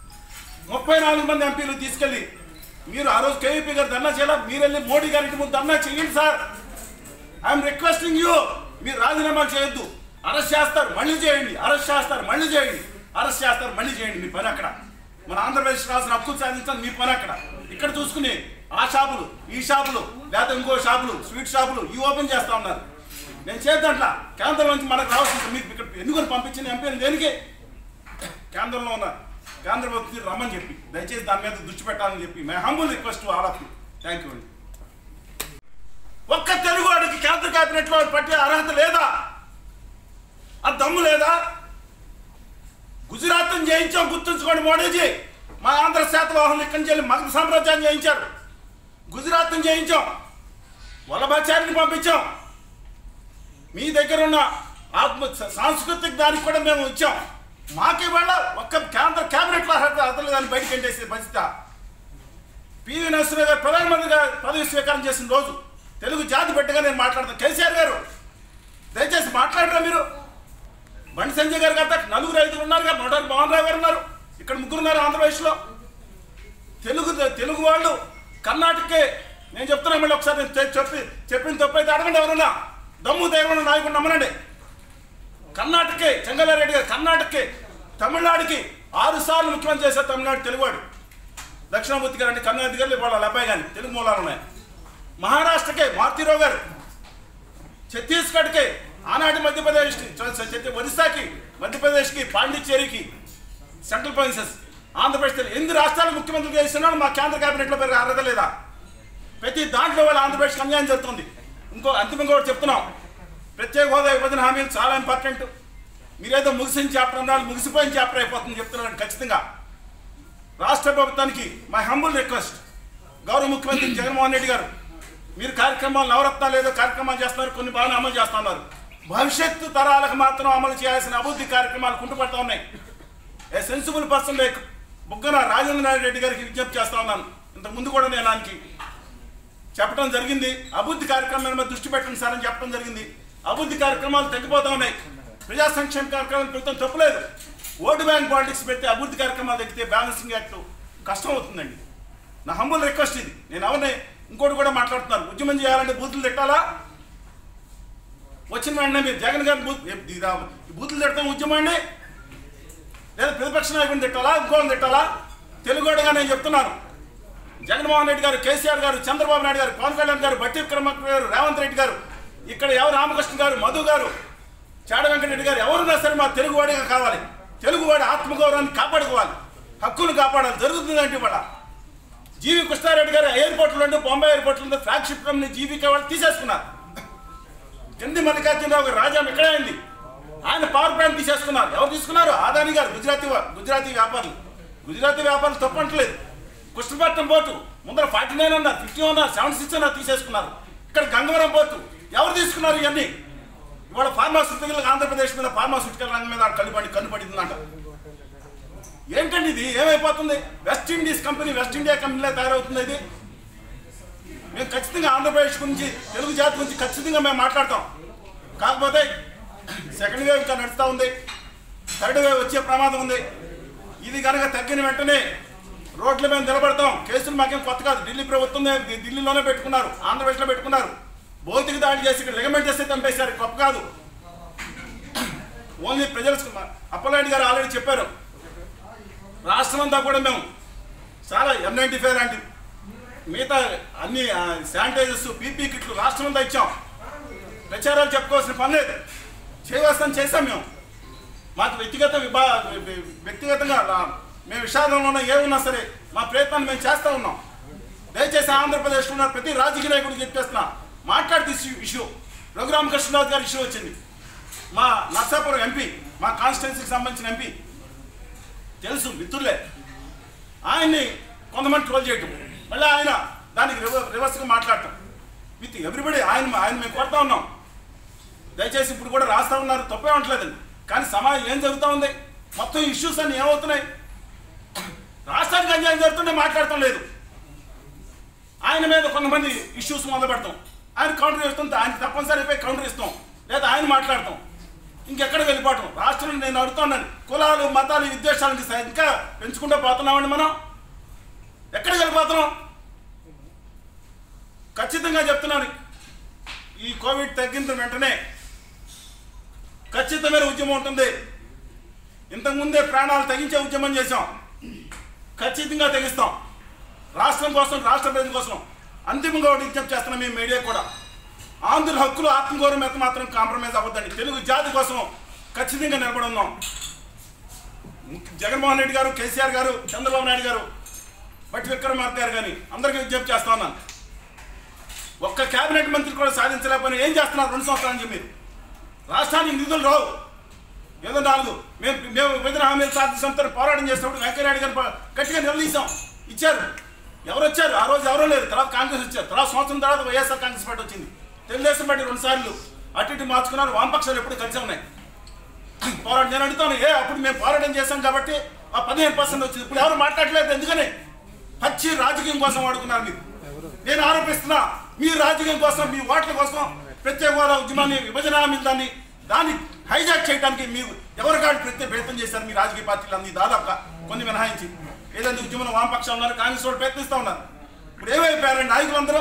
34 మంది ఎంపీలు తీసుకెళ్ళి మీరు ఆ రోజు కేవీపీ గారు ధర్నా చేయాలి మీరు వెళ్ళి మోడీ గారికి ముందు ధర్నా చేయండి సార్ ఐఎమ్ రిక్వెస్టింగ్ యూ మీరు రాజీనామాలు చేయొద్దు అరెస్ట్ చేస్తారు మళ్ళీ చేయండి అరెస్ట్ చేస్తారు మళ్ళీ చేయండి అరెస్ట్ చేస్తారు మళ్ళీ చేయండి మీ పని అక్కడ మన ఆంధ్రప్రదేశ్ రాసిన హక్కులు సాధించాలి మీ పని అక్కడ ఇక్కడ చూసుకుని ఆ షాపులు ఈ షాపులు లేదా ఇంకో షాపులు స్వీట్ షాపులు ఇవి ఓపెన్ చేస్తా ఉన్నారు నేను చేద్దాంట్లా కేంద్రం నుంచి మనకు రావాల్సింది మీకు ఇక్కడ ఎందుకు పంపించిన ఎంపీని దేనికి కేంద్రంలో ఉన్న కేంద్ర ప్రభుత్వం రమ్మని చెప్పి దయచేసి దాని మీద దృష్టి పెట్టాలని చెప్పి my humble request to all of you thank you అండి ఒక్క తెలుగు వాడికి కేంద్ర కేబినెట్ లో పట్టే అర్హత లేదా ఆ దమ్ము లేదా గుజరాత్ జయించాం గుర్తుంచుకోండి మోడీజీ మా ఆంధ్ర శాతవాహనం ఇక్కడి నుంచి వెళ్ళి మగధ సామ్రాజ్యాన్ని జయించారు గుజరాత్ జయించాం వల్లభాచార్యని పంపించాం మీ దగ్గర ఉన్న ఆత్మ సాంస్కృతిక దానికి కూడా మేము ఇచ్చాం మాకు ఇవాళ ఒక్క కేంద్ర కేబినెట్లో అర్హత లేదని బయటకు ఎంటేసే పరిస్థితి పివి నరసింహ గారు ప్రధానమంత్రిగా పదవి స్వీకారం చేసిన రోజు తెలుగు జాతి బిడ్డగా నేను మాట్లాడతాను కేసీఆర్ గారు దయచేసి మాట్లాడరా మీరు బండి సంజయ్ గారు కదా 4 5 ఉన్నారు కదా నోటారు మోహన్ రావు గారు ఉన్నారు ఇక్కడ 3 ఉన్నారు ఆంధ్రప్రదేశ్లో తెలుగు వాళ్ళు కర్ణాటకకే నేను చెప్తున్నా మళ్ళీ ఒకసారి చెప్పిన తప్పు అయితే అడగండి ఎవరన్నా దమ్ము ధైర్యం నాయకుడు నమ్మనండి కర్ణాటకే చెంగలారెడ్డి గారు కర్ణాటకకే తమిళనాడుకి 6 సార్లు ముఖ్యమంత్రి చేశారు తమిళనాడు తెలుగువాడు దక్షిణామూర్తి గారు అంటే కర్ణాటక గారు వాళ్ళ అబ్బాయి కానీ తెలుగు మూలాలు ఉన్నాయి మహారాష్ట్రకే మారుతీరావు గారు ఛత్తీస్గఢ్కి ఆనాటి మధ్యప్రదేశ్కి ఒరిస్సాకి మధ్యప్రదేశ్కి పాండిచ్చేరికి సెంట్రల్ ప్రొవిన్సెస్ ఆంధ్రప్రదేశ్ 8 రాష్ట్రాలు ముఖ్యమంత్రులు చేస్తున్నాడు మా కేంద్ర కేబినెట్లో పేరు అర్హత లేదా ప్రతి దాంట్లో వాళ్ళ ఆంధ్రప్రదేశ్కి అన్యాయం జరుగుతుంది అంతిమంగా కూడా చెప్తున్నాం ప్రత్యేక హోదా విభజన హామీలు చాలా ఇంపార్టెంట్. మీరేదో ముగిసిన చాప్టర్ అన్నారు, ముగిసిపోయిన చాప్టర్ అయిపోతుంది చెప్తున్నాను. ఖచ్చితంగా రాష్ట్ర ప్రభుత్వానికి మై హంబుల్ రిక్వెస్ట్, గౌరవ ముఖ్యమంత్రి జగన్మోహన్ రెడ్డి గారు, మీరు కార్యక్రమాలు నవరత్నాలు ఏదో కార్యక్రమాలు చేస్తున్నారు, కొన్ని బాగానే అమలు చేస్తున్నారు. భవిష్యత్తు తరాలకు మాత్రం అమలు చేయాల్సిన అభివృద్ధి కార్యక్రమాలు కుంటుపడుతూ ఉన్నాయి. A sensible person like Buggana Rajendranath Reddy గారికి విజ్ఞప్తి చేస్తా ఉన్నాను. ఇంతకుముందు కూడా నేను ఆయనకి చెప్పడం జరిగింది, అభివృద్ధి కార్యక్రమాల మీద దృష్టి పెట్టండి సార్ అని చెప్పడం జరిగింది. అభివృద్ధి కార్యక్రమాలు తగ్గిపోతూ ఉన్నాయి. ప్రజా సంక్షేమ కార్యక్రమాలు పెడతాం తప్పులేదు. ఓటు బ్యాంక్ పాలిటిక్స్ పెడితే అభివృద్ధి కార్యక్రమాలు తగ్గితే బ్యాలెన్సింగ్ యాక్ట్ కష్టం అవుతుందండి. నా హంబుల్ రిక్వెస్ట్ ఇది. నేను ఎవరిని ఇంకోటి కూడా మాట్లాడుతున్నాను, ఉద్యమం చేయాలంటే బూతులు తిట్టాలా? వచ్చిన వెంటనే మీరు జగన్ గారిని బూతులు తిడతాం ఉద్యమం అండి, లేదా ప్రతిపక్ష నాయకుడిని తిట్టాలా, ఇంకోని తిట్టాలా? తెలుగుగా నేను చెప్తున్నాను, జగన్మోహన్ రెడ్డి గారు, కేసీఆర్ గారు, చంద్రబాబు నాయుడు గారు, పవన్ కళ్యాణ్ గారు, బట్టి విక్రమార్క గారు, రేవంత్ రెడ్డి గారు, ఇక్కడ ఎవరు రామకృష్ణ గారు, మధు గారు, చాడ వెంకటరెడ్డి గారు, ఎవరున్నా సరే మా తెలుగువాడిగా కావాలి. తెలుగువాడి ఆత్మగౌరవాన్ని కాపాడుకోవాలి, హక్కును కాపాడాలి. జరుగుతుందంటే ఇవాళ జీవి కృష్ణారెడ్డి గారు ఎయిర్పోర్ట్లో ఉంటే, బొంబాయి ఎయిర్పోర్ట్లో ఫ్లాగ్షిప్ కంపెనీ జీవికే వాళ్ళు తీసేసుకున్నారు. చంది మల్లికార్జునరావు గారు రాజాం ఇక్కడే అయింది, ఆయన పవర్ ప్లాంట్ తీసేసుకున్నారు. ఎవరు తీసుకున్నారు? అదాని గారు, గుజరాతీ వ్యాపారులు. గుజరాతీ వ్యాపారులు తప్పట్లేదు. కృష్ణపట్నం పోర్టు ముందర 49 అన్నారు, 50 అన్నారు, 76 అన్నారు, తీసేసుకున్నారు. ఇక్కడ గంగవరం పోర్టు ఎవరు తీసుకున్నారు? ఇవన్నీ ఇవాళ ఫార్మాస్యూటికల్ ఆంధ్రప్రదేశ్ మీద ఫార్మాస్యూటికల్ రంగం మీద కన్నుపడిందంట. ఏంటండి ఇది? ఏమైపోతుంది? West Indies company West India కంపెనీలో తయారవుతుంది. ఇది మేము ఖచ్చితంగా ఆంధ్రప్రదేశ్ గురించి, తెలుగు జాతి గురించి ఖచ్చితంగా మేము మాట్లాడతాం. కాకపోతే సెకండ్ వేవ్ ఇంకా నడుస్తూ ఉంది, థర్డ్ వేవ్ వచ్చే ప్రమాదం ఉంది. ఇది కనుక తగ్గిన వెంటనే రోడ్ల మీద నిలబడతాం. కేసులు మాకేం కొత్త కాదు. ఢిల్లీ ప్రభుత్వం ఢిల్లీలోనే పెట్టుకున్నారు, ఆంధ్రప్రదేశ్లో పెట్టుకున్నారు. భౌతిక దాడి చేసి ఇక్కడ లిగమెంట్ చేస్తే చంపేశారు. గొప్ప కాదు. ఓన్లీ ప్రజలు. అప్పలనాయుడు గారు ఆల్రెడీ చెప్పారు, రాష్ట్రం అంతా కూడా మేము చాలా N95 లాంటి మిగతా అన్ని శానిటైజర్స్, పీపీ కిట్లు రాష్ట్రం అంతా ఇచ్చాం. ప్రచారాలు చెప్పుకోవాల్సిన పని లేదు, చేయవలసిన చేసాం. మేము మాకు వ్యక్తిగతంగా మేము విషాదంలో ఏమున్నా సరే మా ప్రయత్నాన్ని మేము చేస్తూ ఉన్నాం. దయచేసి ఆంధ్రప్రదేశ్లో ఉన్న ప్రతి రాజకీయ నాయకుడికి చెప్పేస్తున్నా, మాట్లాడితే ఇష్యూ రఘురామకృష్ణరాజు గారి ఇష్యూ వచ్చింది. మా నర్సాపురం ఎంపీ, మా కాన్స్టిట్యున్సీకి సంబంధించిన ఎంపీ, తెలుసు మిత్రులే. ఆయన్ని కొంతమంది ట్రోల్ చేయటం, మళ్ళీ ఆయన దానికి రివర్స్గా మాట్లాడటం విత్ ఎవ్రీబడి. ఆయన మేము కొడతా ఉన్నాం. దయచేసి ఇప్పుడు కూడా రాస్తూ ఉన్నారు, తప్పే ఉండలేదండి. కానీ సమాజం ఏం జరుగుతూ ఉంది? మొత్తం ఇష్యూస్ అన్ని ఏమవుతున్నాయి? రాష్ట్రానికి అన్యాయం జరుగుతుంటే మాట్లాడటం లేదు. ఆయన మీద కొంతమంది ఇష్యూస్ మొదలు పెడతాం, ఆయన కౌంటర్ ఇస్తాం, ఆయన తప్పనిసరిపై కౌంటర్ ఇస్తాం, లేదా ఆయన మాట్లాడతాం, ఇంకెక్కడికి వెళ్ళిపోవటం. రాష్ట్రంలో నేను అడుగుతున్నాను, కులాలు, మతాలు, విద్వేషాలని ఇంకా పెంచుకుంటూ పోతున్నామండి. మనం ఎక్కడికి వెళ్ళిపోతున్నాం? ఖచ్చితంగా చెప్తున్నాను, ఈ కోవిడ్ తగ్గిన వెంటనే ఖచ్చితమైన ఉద్యమం ఉంటుంది. ఇంతకుముందే ప్రాణాలు తగ్గించే ఉద్యమం చేశాం, ఖచ్చితంగా తెగిస్తాం. రాష్ట్రం కోసం, రాష్ట్ర ప్రజల కోసం అంతిమంగా విజ్ఞప్తి చేస్తున్నాం. మేము మీడియా కూడా ఆంధ్రుల హక్కులు, ఆత్మగౌరవం మీద మాత్రం కాంప్రమైజ్ అవ్వద్దండి. తెలుగు జాతి కోసం ఖచ్చితంగా నిలబడి ఉన్నాం. జగన్మోహన్ రెడ్డి గారు, కేసీఆర్ గారు, చంద్రబాబు నాయుడు గారు, బట్టి విక్రమార్క గారు కానీ అందరికీ విజ్ఞప్తి చేస్తా ఉన్నాను. ఒక్క కేబినెట్ మంత్రి కూడా సాధించలేకపోయినా ఏం చేస్తున్నారు 2 సంవత్సరాల నుంచి? మీరు రాష్ట్రానికి నిధులు రావు, ఏదో 4 మేము విభజన హామీలు సాధించడం పోరాటం చేసినప్పుడు వెంకయ్యనాయుడు గారు గట్టిగా నిలదీశాం, ఇచ్చారు. ఎవరు వచ్చారు? ఆ రోజు ఎవరో లేరు. తర్వాత కాంగ్రెస్ వచ్చారు. తర్వాత సంవత్సరం తర్వాత వైఎస్ఆర్ కాంగ్రెస్ పార్టీ వచ్చింది. తెలుగుదేశం పార్టీ 2 సార్లు అటు ఇటు మార్చుకున్నారు. వామపక్షాలు ఎప్పుడు కలిసి ఉన్నాయి. పోరాటం నేను అడుగుతాను, అప్పుడు మేము పోరాటం చేశాం కాబట్టి ఆ 15% వచ్చింది. ఇప్పుడు ఎవరు మాట్లాడలేదు. ఎందుకని? పచ్చి రాజకీయం కోసం వాడుకున్నారు మీరు. నేను ఆరోపిస్తున్నా, మీ రాజకీయం కోసం, మీ ఓట్ల కోసం ప్రత్యేక హోదా ఉద్యమాన్ని, విభజన హామీలు దాన్ని హైజాక్ చేయడానికి మీరు ఎవరు కాదు ప్రయత్నం చేశారు. మీ రాజకీయ పార్టీలు అన్ని దాదాపుగా కొన్ని మినహాయించి ఏదైతే ఉద్యమంలో వామపక్షాలు ఉన్నారు, కాంగ్రెస్ వాళ్ళు ప్రయత్నిస్తూ ఉన్నారు. ఇప్పుడు ఏమైపోయారండి నాయకులందరూ?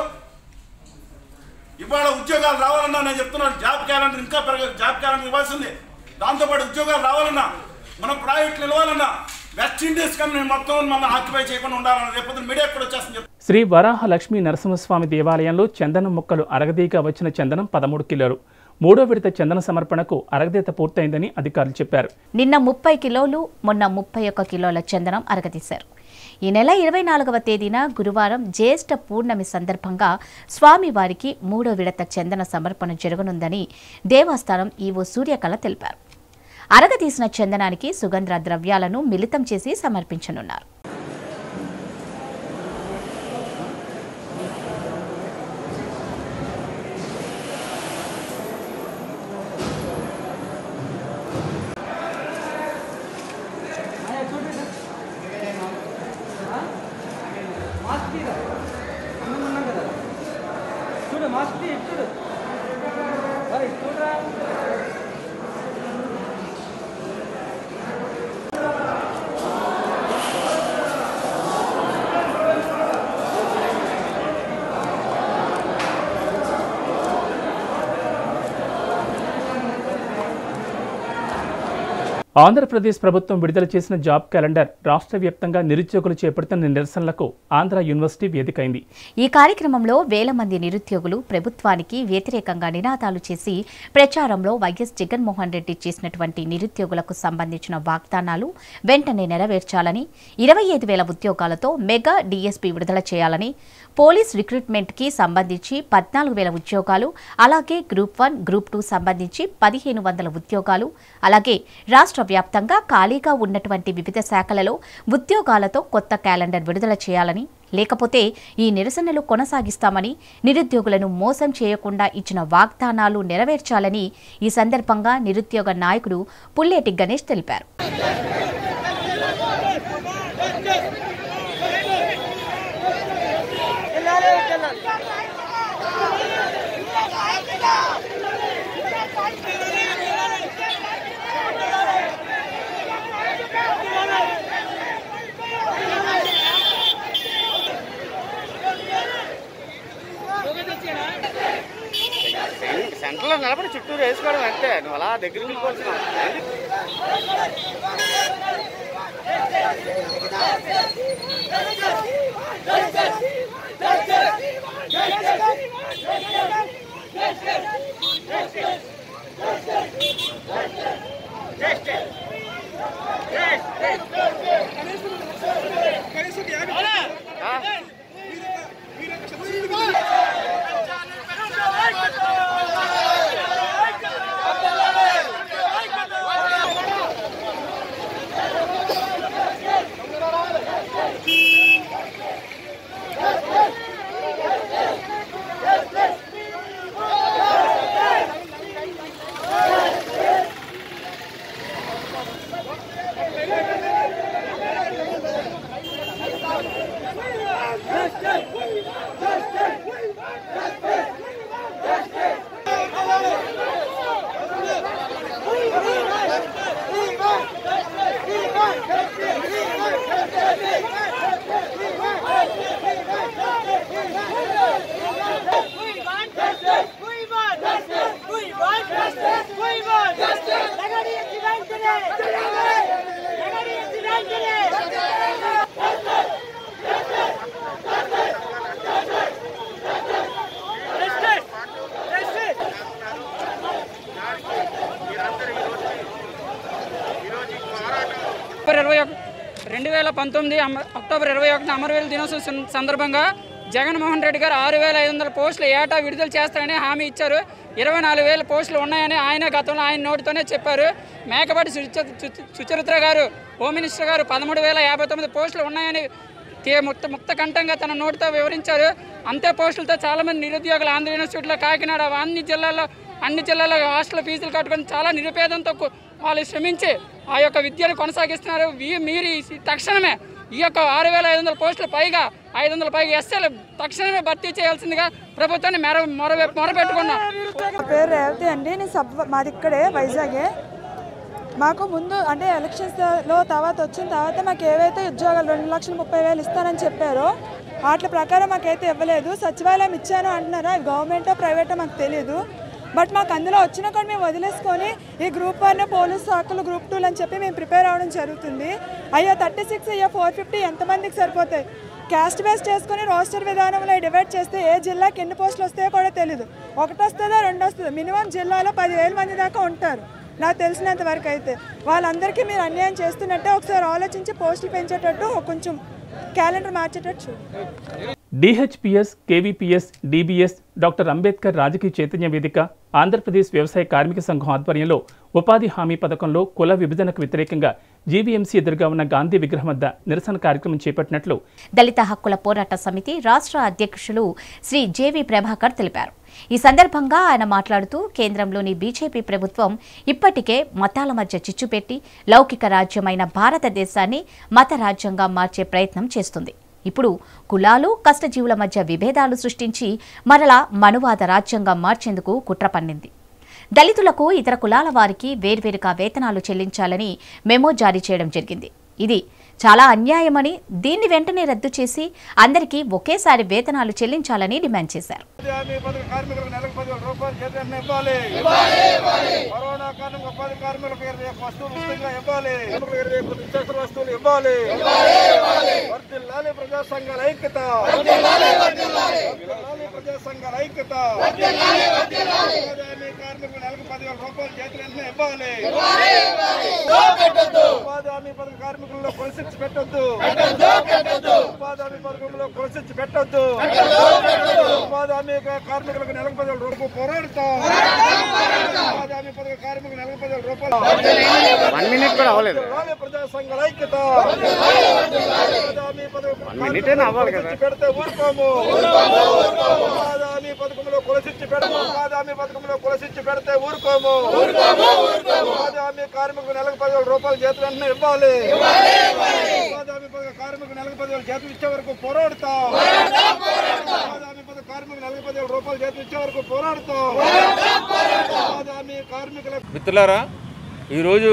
ఇవాళ ఉద్యోగాలు రావాలన్నా నేను చెప్తున్నాను, జాబ్ క్యాలెండర్ ఇంకా జాబ్ క్యాలెండర్ ఇవ్వాల్సిందే. దాంతోపాటు ఉద్యోగాలు రావాలన్నా, మనం ప్రాజెక్టులు ఇవ్వాలన్నా వెస్ట్ ఇండీస్ కంపెనీ మొత్తం మనం ఆక్యుపై చేయకుండా ఉండాలన్న రేపు మీడియా కూడా వచ్చేస్తుంది. శ్రీ వరాహ లక్ష్మీ నరసింహస్వామి దేవాలయంలో చందనం మొక్కలు అరగదీగా వచ్చిన చందనం 13 కిలోలు. 3వ విడత చందన సమర్పణకు అరగదీత పూర్తయిందని అధికారులు చెప్పారు. నిన్న 30 కిలోలు, మొన్న 31 కిలోల చందనం అరగదీశారు. ఈ నెల 24వ తేదీన గురువారం జ్యేష్ఠ పూర్ణమి సందర్భంగా స్వామివారికి 3వ విడత చందన సమర్పణ జరగనుందని దేవస్థానం ఈవో సూర్యకళ తెలిపారు. అరగతీసిన చందనానికి సుగంధ ద్రవ్యాలను మిళితం చేసి సమర్పించనున్నారు. ఆంధ్రప్రదేశ్ ప్రభుత్వం విడుదల చేసిన జాబ్ క్యాలెండర్ రాష్ట్ర వ్యాప్తంగా నిరుద్యోగులు చేపడుతున్న నిరసనలకు ఆంధ్ర యూనివర్సిటీ వేదికైంది. ఈ కార్యక్రమంలో వేల మంది నిరుద్యోగులు ప్రభుత్వానికి వ్యతిరేకంగా నినాదాలు చేసి ప్రచారంలో వైఎస్ జగన్మోహన్ రెడ్డి చేసినటువంటి నిరుద్యోగులకు సంబంధించిన వాగ్దానాలు వెంటనే నెరవేర్చాలని, 25,000 ఉద్యోగాలతో మెగా డీఎస్పీ విడుదల చేయాలని, పోలీస్ రిక్రూట్మెంట్కి సంబంధించి 14,000 ఉద్యోగాలు, అలాగే గ్రూప్ 1, గ్రూప్ 2 సంబంధించి 1,500 ఉద్యోగాలు, అలాగే రాష్ట్ర వ్యాప్తంగా ఖాళీగా ఉన్నటువంటి వివిధ శాఖలలో ఉద్యోగాలతో కొత్త క్యాలెండర్ విడుదల చేయాలని, లేకపోతే ఈ నిరసనలు కొనసాగిస్తామని, నిరుద్యోగులను మోసం చేయకుండా ఇచ్చిన వాగ్దానాలు నెరవేర్చాలని ఈ సందర్భంగా నిరుద్యోగ నాయకుడు పుల్లేటి గణేష్ తెలిపారు. సెంటర్లో నిలబడి చుట్టూరు వేసుకోవడం అంతే, నువ్వు అలా దగ్గరికి వెళ్ళిపోతున్నావు. అక్టోబర్ 21 అమరవీరుల దినోత్సవం సందర్భంగా జగన్మోహన్ రెడ్డి గారు 6,500 పోస్టులు ఏటా విడుదల చేస్తారని హామీ ఇచ్చారు. 24,000 పోస్టులు ఉన్నాయని ఆయన గతంలో ఆయన నోటితోనే చెప్పారు. మేకపాటి సుచరిత్ర గారు, హోమ్ మినిస్టర్ గారు 13,059 పోస్టులు ఉన్నాయని ముక్త కంఠంగా తన నోటితో వివరించారు. అంతే పోస్టులతో చాలామంది నిరుద్యోగులు ఆంధ్ర యూనివర్సిటీలో, కాకినాడ అన్ని జిల్లాల్లో హాస్టల్ ఫీజులు కట్టుకొని చాలా నిరుపేదంతో వాళ్ళు శ్రమించి ఆ యొక్క విద్యను కొనసాగిస్తున్నారు. మీరు తక్షణమే ఈ యొక్క 6,500 పోస్టులు పైగా 500 పైగా ఎస్ఏలు తక్షణమే భర్తీ చేయాల్సిందిగా ప్రభుత్వాన్ని మొరపెట్టుకున్నాం. పేరు రేవతి అండి. నేను మాది ఇక్కడే వైజాగే. మాకు ముందు అంటే ఎలక్షన్స్లో వచ్చిన తర్వాత మాకు ఏవైతే ఉద్యోగాలు 2,30,000 ఇస్తానని చెప్పారో వాటి ప్రకారం మాకైతే ఇవ్వలేదు. సచివాలయం ఇచ్చాను అంటున్నారు, అది గవర్నమెంటో ప్రైవేటో మాకు తెలియదు. బట్ మాకు అందులో వచ్చినా కూడా మేము వదిలేసుకొని ఈ గ్రూప్ 1 పోలీస్ శాఖలు గ్రూప్ 2 అని చెప్పి మేము ప్రిపేర్ అవ్వడం జరుగుతుంది. అయ్యో 36 అయ్యో 450 ఎంతమందికి సరిపోతాయి? క్యాస్ట్ బేస్ చేసుకుని రోస్టర్ విధానంలో డివైడ్ చేస్తే ఏ జిల్లాకి ఎన్ని పోస్టులు వస్తాయో కూడా తెలియదు. 1 వస్తుందో 2 వస్తుందో, మినిమం జిల్లాలో 10,000 మంది దాకా ఉంటారు నాకు తెలిసినంత వరకు. అయితే వాళ్ళందరికీ మీరు అన్యాయం చేస్తున్నట్టే ఒకసారి ఆలోచించి పోస్టులు పెంచేటట్టు కొంచెం క్యాలెండర్ మార్చేటట్టు. DHPS, KVPS, DBS, doctor Ambedkar రాజకీయ చైతన్య వేదిక, ఆంధ్రప్రదేశ్ వ్యవసాయ కార్మిక సంఘం ఆధ్వర్యంలో ఉపాధి హామీ పథకంలో కుల విభజనకు వ్యతిరేకంగా జీవీఎంసీ ఎదురుగా ఉన్న గాంధీ విగ్రహం వద్ద నిరసన కార్యక్రమం చేపట్టినట్లు దళిత హక్కుల పోరాట సమితి రాష్ట్ర అధ్యక్షులు శ్రీ జేవి ప్రభాకర్ తెలిపారు. ఈ సందర్భంగా ఆయన మాట్లాడుతూ కేంద్రంలోని బీజేపీ ప్రభుత్వం ఇప్పటికే మతాల మధ్య చిచ్చు పెట్టి లౌకిక రాజ్యమైన భారతదేశాన్ని మత రాజ్యంగా మార్చే ప్రయత్నం చేస్తుంది. ఇప్పుడు కులాలు, కష్టజీవుల మధ్య విభేదాలు సృష్టించి మరలా మనువాద రాజ్యంగా మార్చేందుకు కుట్ర పన్నింది. దళితులకు, ఇతర కులాల వారికి వేర్వేరుగా వేతనాలు చెల్లించాలని మెమో జారీ చేయడం జరిగింది. ఇది చాలా అన్యాయమని, దీన్ని వెంటనే రద్దు చేసి అందరికీ ఒకేసారి వేతనాలు చెల్లించాలని డిమాండ్ చేశారు. పెట్టొద్దు, ఉపాధి హామీ పథకంలో కొనసాగించి పెట్టొద్దు. ఉపాధి హామీ కార్మికులకు నెలకు 10,000 రూపాయలు పోరాడుతాం. ఉపాధి హామీ పథక కార్మికులకు నెలకు 10,000 రూపాయలు ప్రజా సంఘాల ఐక్యత. ఉపాధి హామీ పథకం పెడితే ఊరుకోము. ఉపాధి హామీ పథకంలో కొనసాగించి పెడము. ఉపాధి హామీ పథకంలో కొనసాగించి పెడితే ఊరుకోము. ఉపాధి హామీ కార్మికులకు నెలకు 10,000 రూపాయలు చేతులు వెంటనే ఇవ్వాలి. కార్మికులు నెలకు 10,000 చేతులు ఇచ్చే వరకు పోరాడుతాం. కార్మికులు నెలకు 10,000 రూపాయలు చేతులు ఇచ్చే వరకు పోరాడుతాం. మిత్రులారా, ఈరోజు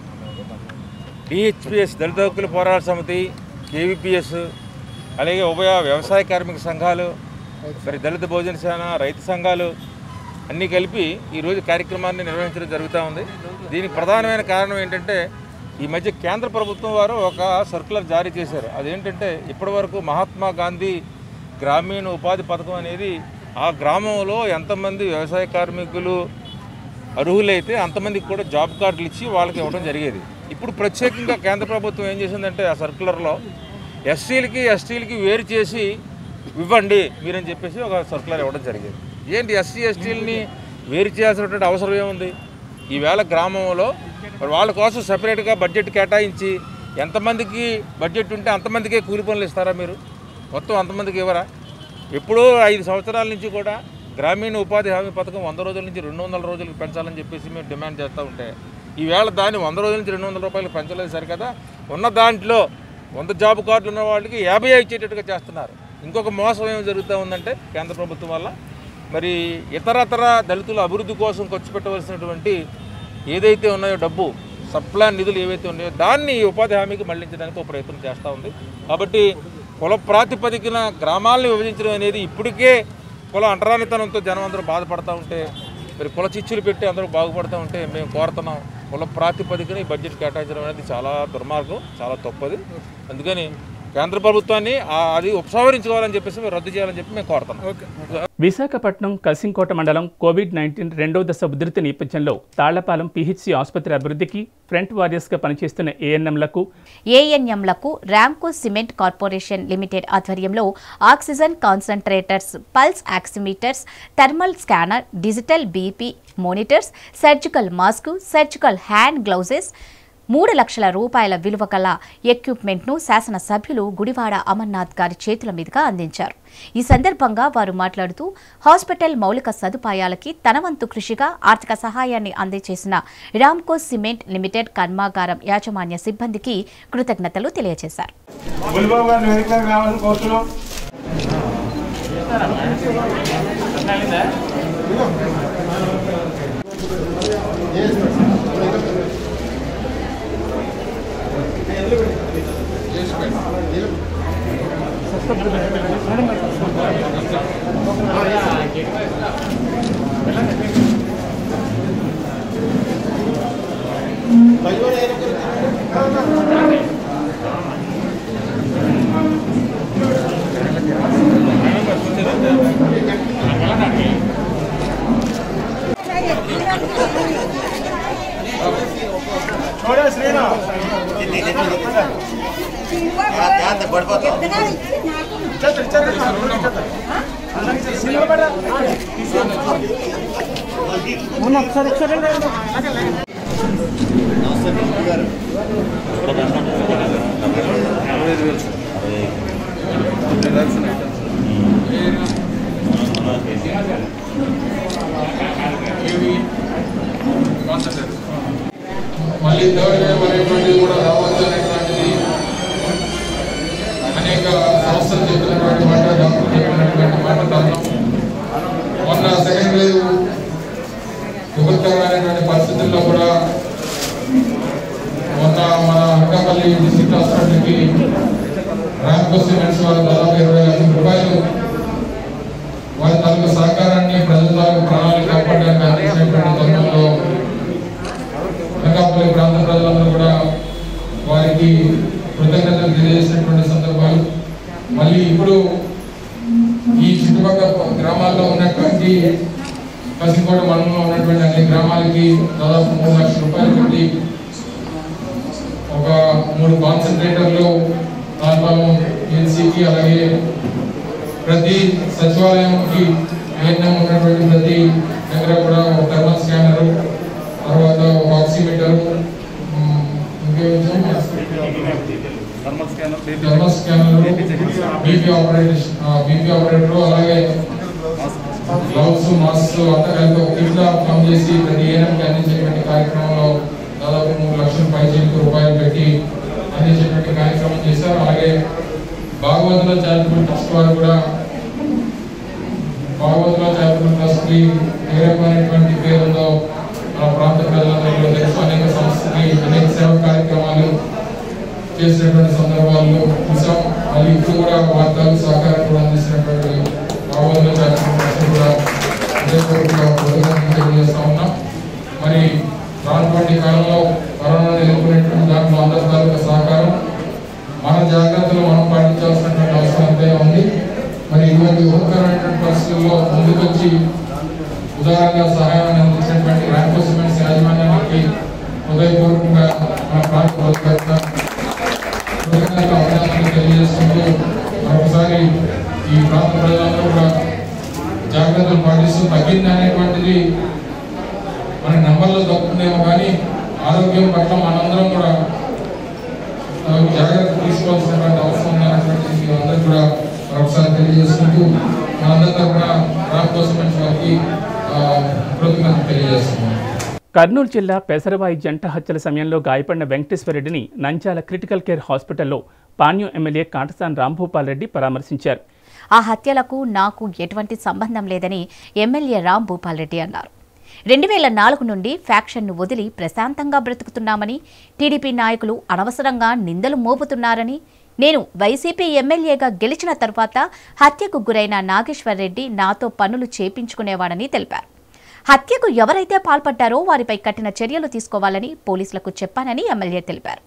డిహెచ్పిఎస్ దళిత హక్కుల పోరాట సమితి, కేవీపీఎస్, అలాగే ఉభయ వ్యవసాయ కార్మిక సంఘాలు, మరి దళిత భోజన సేన, రైతు సంఘాలు అన్నీ కలిపి ఈరోజు కార్యక్రమాన్ని నిర్వహించడం జరుగుతూ ఉంది. దీనికి ప్రధానమైన కారణం ఏంటంటే, ఈ మధ్య కేంద్ర ప్రభుత్వం వారు ఒక సర్క్యులర్ జారీ చేశారు. అదేంటంటే, ఇప్పటివరకు మహాత్మా గాంధీ గ్రామీణ ఉపాధి పథకం అనేది ఆ గ్రామంలో ఎంతమంది వ్యవసాయ కార్మికులు అర్హులైతే అంతమందికి కూడా జాబ్ కార్డులు ఇచ్చి వాళ్ళకి ఇవ్వడం జరిగేది. ఇప్పుడు ప్రత్యేకంగా కేంద్ర ప్రభుత్వం ఏం చేసిందంటే, ఆ సర్క్యులర్లో ఎస్టీలకి వేరు చేసి ఇవ్వండి మీరని చెప్పేసి ఒక సర్క్యులర్ ఇవ్వడం జరిగేది. ఏంటి ఎస్టీలని వేరు చేయాల్సినటువంటి అవసరం ఏముంది? ఈవేళ గ్రామంలో వాళ్ళ కోసం సెపరేట్గా బడ్జెట్ కేటాయించి ఎంతమందికి బడ్జెట్ ఉంటే అంతమందికే కూలి పనులు ఇస్తారా మీరు? మొత్తం అంతమందికి ఇవ్వరా? ఎప్పుడో 5 సంవత్సరాల నుంచి కూడా గ్రామీణ ఉపాధి హామీ పథకం 100 రోజుల నుంచి 200 రోజులకు పెంచాలని చెప్పేసి మేము డిమాండ్ చేస్తూ ఉంటే, ఈవేళ దాన్ని 100 రోజుల నుంచి 200 రూపాయలకు పెంచలేదు సరికదా, ఉన్న దాంట్లో 100 జాబ్ కార్డులు ఉన్న వాళ్ళకి 50 ఇచ్చేటట్టుగా చేస్తున్నారు. ఇంకొక మోసం ఏమి జరుగుతూ ఉందంటే, కేంద్ర ప్రభుత్వం వల్ల మరి ఇతరతర దళితుల అభివృద్ధి కోసం ఖర్చు పెట్టవలసినటువంటి ఏదైతే ఉన్నాయో డబ్బు, సబ్ప్లాన్ నిధులు ఏవైతే ఉన్నాయో దాన్ని ఉపాధి హామీకి మళ్లించడానికి ఒక ప్రయత్నం చేస్తూ ఉంది. కాబట్టి కుల ప్రాతిపదికన గ్రామాలను విభజించడం అనేది ఇప్పటికే కుల అంటరానితనంతో జనం అందరూ బాధపడుతూ ఉంటే, మరి కుల చిచ్చులు పెట్టి అందరూ బాగుపడుతూ ఉంటే మేము కోరుతున్నాం, కుల ప్రాతిపదికన ఈ బడ్జెట్ కేటాయించడం అనేది చాలా దుర్మార్గం, చాలా తప్పది. అందుకని కేంద్ర ప్రభుత్వాన్ని అది ఉపసంహరించుకోవాలని చెప్పేసి రద్దు చేయాలని చెప్పి మేము కోరుతున్నాం. విశాఖపట్నం కసింకోట మండలం కోవిడ్-19 రెండవ దశ ఉధృతి నేపథ్యంలో తాళ్లపాలెం పిహెచ్సి ఆసుపత్రి అభివృద్ధికి ఫ్రంట్ వారియర్స్గా పనిచేస్తున్న ఏఎన్ఎంలకు ర్యాంకో సిమెంట్ కార్పొరేషన్ లిమిటెడ్ ఆధ్వర్యంలో oxygen concentrators, pulse oximeters, thermal scanner, digital BP monitors, surgical mask, surgical hand gloves, 3 లక్షల రూపాయల విలువ గల ఎక్విప్మెంట్ను శాసనసభ్యులు గుడివాడ అమర్నాథ్ గారి చేతుల మీదుగా అందించారు. ఈ సందర్భంగా వారు మాట్లాడుతూ హాస్పిటల్ మౌలిక సదుపాయాలకి తన వంతు కృషిగా ఆర్థిక సహాయాన్ని అందజేసిన రామ్కో సిమెంట్ లిమిటెడ్ కర్మాగారం యాజమాన్య సిబ్బందికి కృతజ్ఞతలు తెలియజేశారు. శ్రీరామ్ మళ్ళీ థర్డ్ వేవ్ అనేటువంటిది కూడా రావచ్చు అనేటువంటిది అనేక సంస్థలు చెప్పినటువంటి మాట, డాక్టర్లు చెప్పినటువంటి మాట దాన్ని మొన్న సెకండ్ వేవ్ విపత్కరమైనటువంటి పరిస్థితుల్లో కూడా మొన్న మన అనకాపల్లి డిస్ట్రిక్ట్ హాస్పిటల్కి రాంకో సిమెంట్స్ వారు దాదాపు 20 లక్షల రూపాయలు వారి తాలూకు సహకారాన్ని ప్రజల తాలూకు ప్రాణాలు కాపాడడానికి అందించినటువంటి తరుణంలో అనకాపల్లి ప్రాంత ప్రజలందరూ కూడా వారికి కృతజ్ఞతలు తెలియజేసినటువంటి సందర్భాలు. మళ్ళీ ఇప్పుడు ఈ చుట్టుపక్కల గ్రామాల్లో ఉన్నటువంటి కసికోట మండలంలో ఉన్నటువంటి అన్ని గ్రామాలకి దాదాపు 3 లక్షల రూపాయలు పెట్టి ఒక 3 కాన్సన్ట్రేటర్లు నాలుగు ఎన్సీకి, అలాగే ప్రతి సచివాలయంకి ఏఎన్ఎం ఉన్నటువంటి ప్రతి దగ్గర కూడా ఒక థర్మల్ స్కానరు, తర్వాత ఒక oximeter, thermal scanner, BP operator, అలాగే గ్లౌస్, మాస్క్ అంతా కలిపి ఒక కిట్లా ఫామ్ చేసి ప్రతి ఏఎన్ఎంకి అందించేటువంటి కార్యక్రమంలో దాదాపు 3 లక్షల రూపాయలు పెట్టి అందించేటువంటి కార్యక్రమం చేశారు. అలాగే భాగవతుల చారిటబుల్ ట్రస్ట్ వారు కూడా భాగవతుల చారిటబుల్ ట్రస్ట్ కి ఏ రకమైనటువంటి పేరుతో మన ప్రాంత ప్రజలందరూ తెలుసు. అనేక సంస్థకి అనేక సేవా కార్యక్రమాలు చేసినటువంటి సందర్భాల్లో చూసాం. మళ్ళీ ఇప్పుడు కూడా వార్తలు సహకారం కూడా అందిస్తున్నటువంటి భాగవతుల చారిటబుల్ ట్రస్ట్ కూడా తెలియజేస్తా ఉన్నాం. మరి రానున్నటువంటి కాలంలో కరోనా ఎదుర్కొనేటువంటి దాంట్లో అందరి తాలూకా సహకారం, మన జాగ్రత్తలు మనం పాటించాల్సినటువంటి అవసరం ఎంతైనా ఉంది. మరి ఇటువంటి విపత్కరమైనటువంటి పరిస్థితుల్లో ముందుకొచ్చి ఉదాహరణగా సహాయాన్ని అందించినటువంటి రాంకో సిమెంట్స్ యాజమాన్యానికి హృదయపూర్వకంగా మన ప్రాంత అభినందనలు తెలియజేసుకుంటూ మరొకసారి ఈ ప్రాంత ప్రజలందరూ కూడా జాగ్రత్తలు పాటిస్తూ తగ్గింది అనేటువంటిది మన నెంబర్లో తగ్గుతుందేమో కానీ ఆరోగ్యం పట్ల మనందరం కూడా జాగ్రత్త తీసుకోవాల్సినటువంటి అవసరం ఉందన్నటువంటిది మీ అందరూ కూడా మరొకసారి తెలియజేసుకుంటూ మనందరితో కూడా రాంకో సిమెంట్స్ వారికి కృతజ్ఞతలు తెలియజేస్తున్నాం. కర్నూలు జిల్లా పెసరవాయి జంట హత్యల సమయంలో గాయపడిన వెంకటేశ్వరరెడ్డిని నంద్యాల క్రిటికల్ కేర్ హాస్పిటల్లో పాణ్యం ఎమ్మెల్యే కాటసాని రాంభూపాల్ రెడ్డి పరామర్శించారు. ఆ హత్యలకు నాకు ఎటువంటి సంబంధం లేదని ఎమ్మెల్యే రాంభూపాల్ రెడ్డి అన్నారు. 2004 నుండి ఫ్యాక్షన్ను వదిలి ప్రశాంతంగా బ్రతుకుతున్నామని, టీడీపీ నాయకులు అనవసరంగా నిందలు మోపుతున్నారని, నేను వైసీపీ ఎమ్మెల్యేగా గెలిచిన తర్వాత హత్యకు గురైన నాగేశ్వరరెడ్డి నాతో పనులు చేపించుకునేవాడని తెలిపారు. హత్యకు ఎవరైతే పాల్పడ్డారో వారిపై కఠిన చర్యలు తీసుకోవాలని పోలీసులకు చెప్పానని ఎమ్మెల్యే తెలిపారు.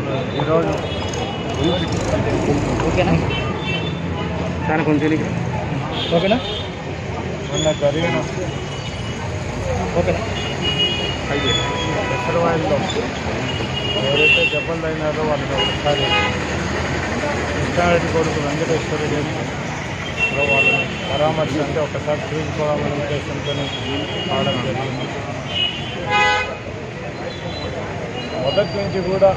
పెసరవాయిలో ఎవరైతే దెబ్బలు అయినారో వాళ్ళని ఒకసారి కృష్ణారెడ్డి కొడుకు వెంకటేశ్వరరెడ్డి వాళ్ళని పరామర్శ అంటే ఒకసారి చూసుకోవాలనే ఉద్దేశంతో రావడం జరిగింది. మొదటి నుంచి కూడా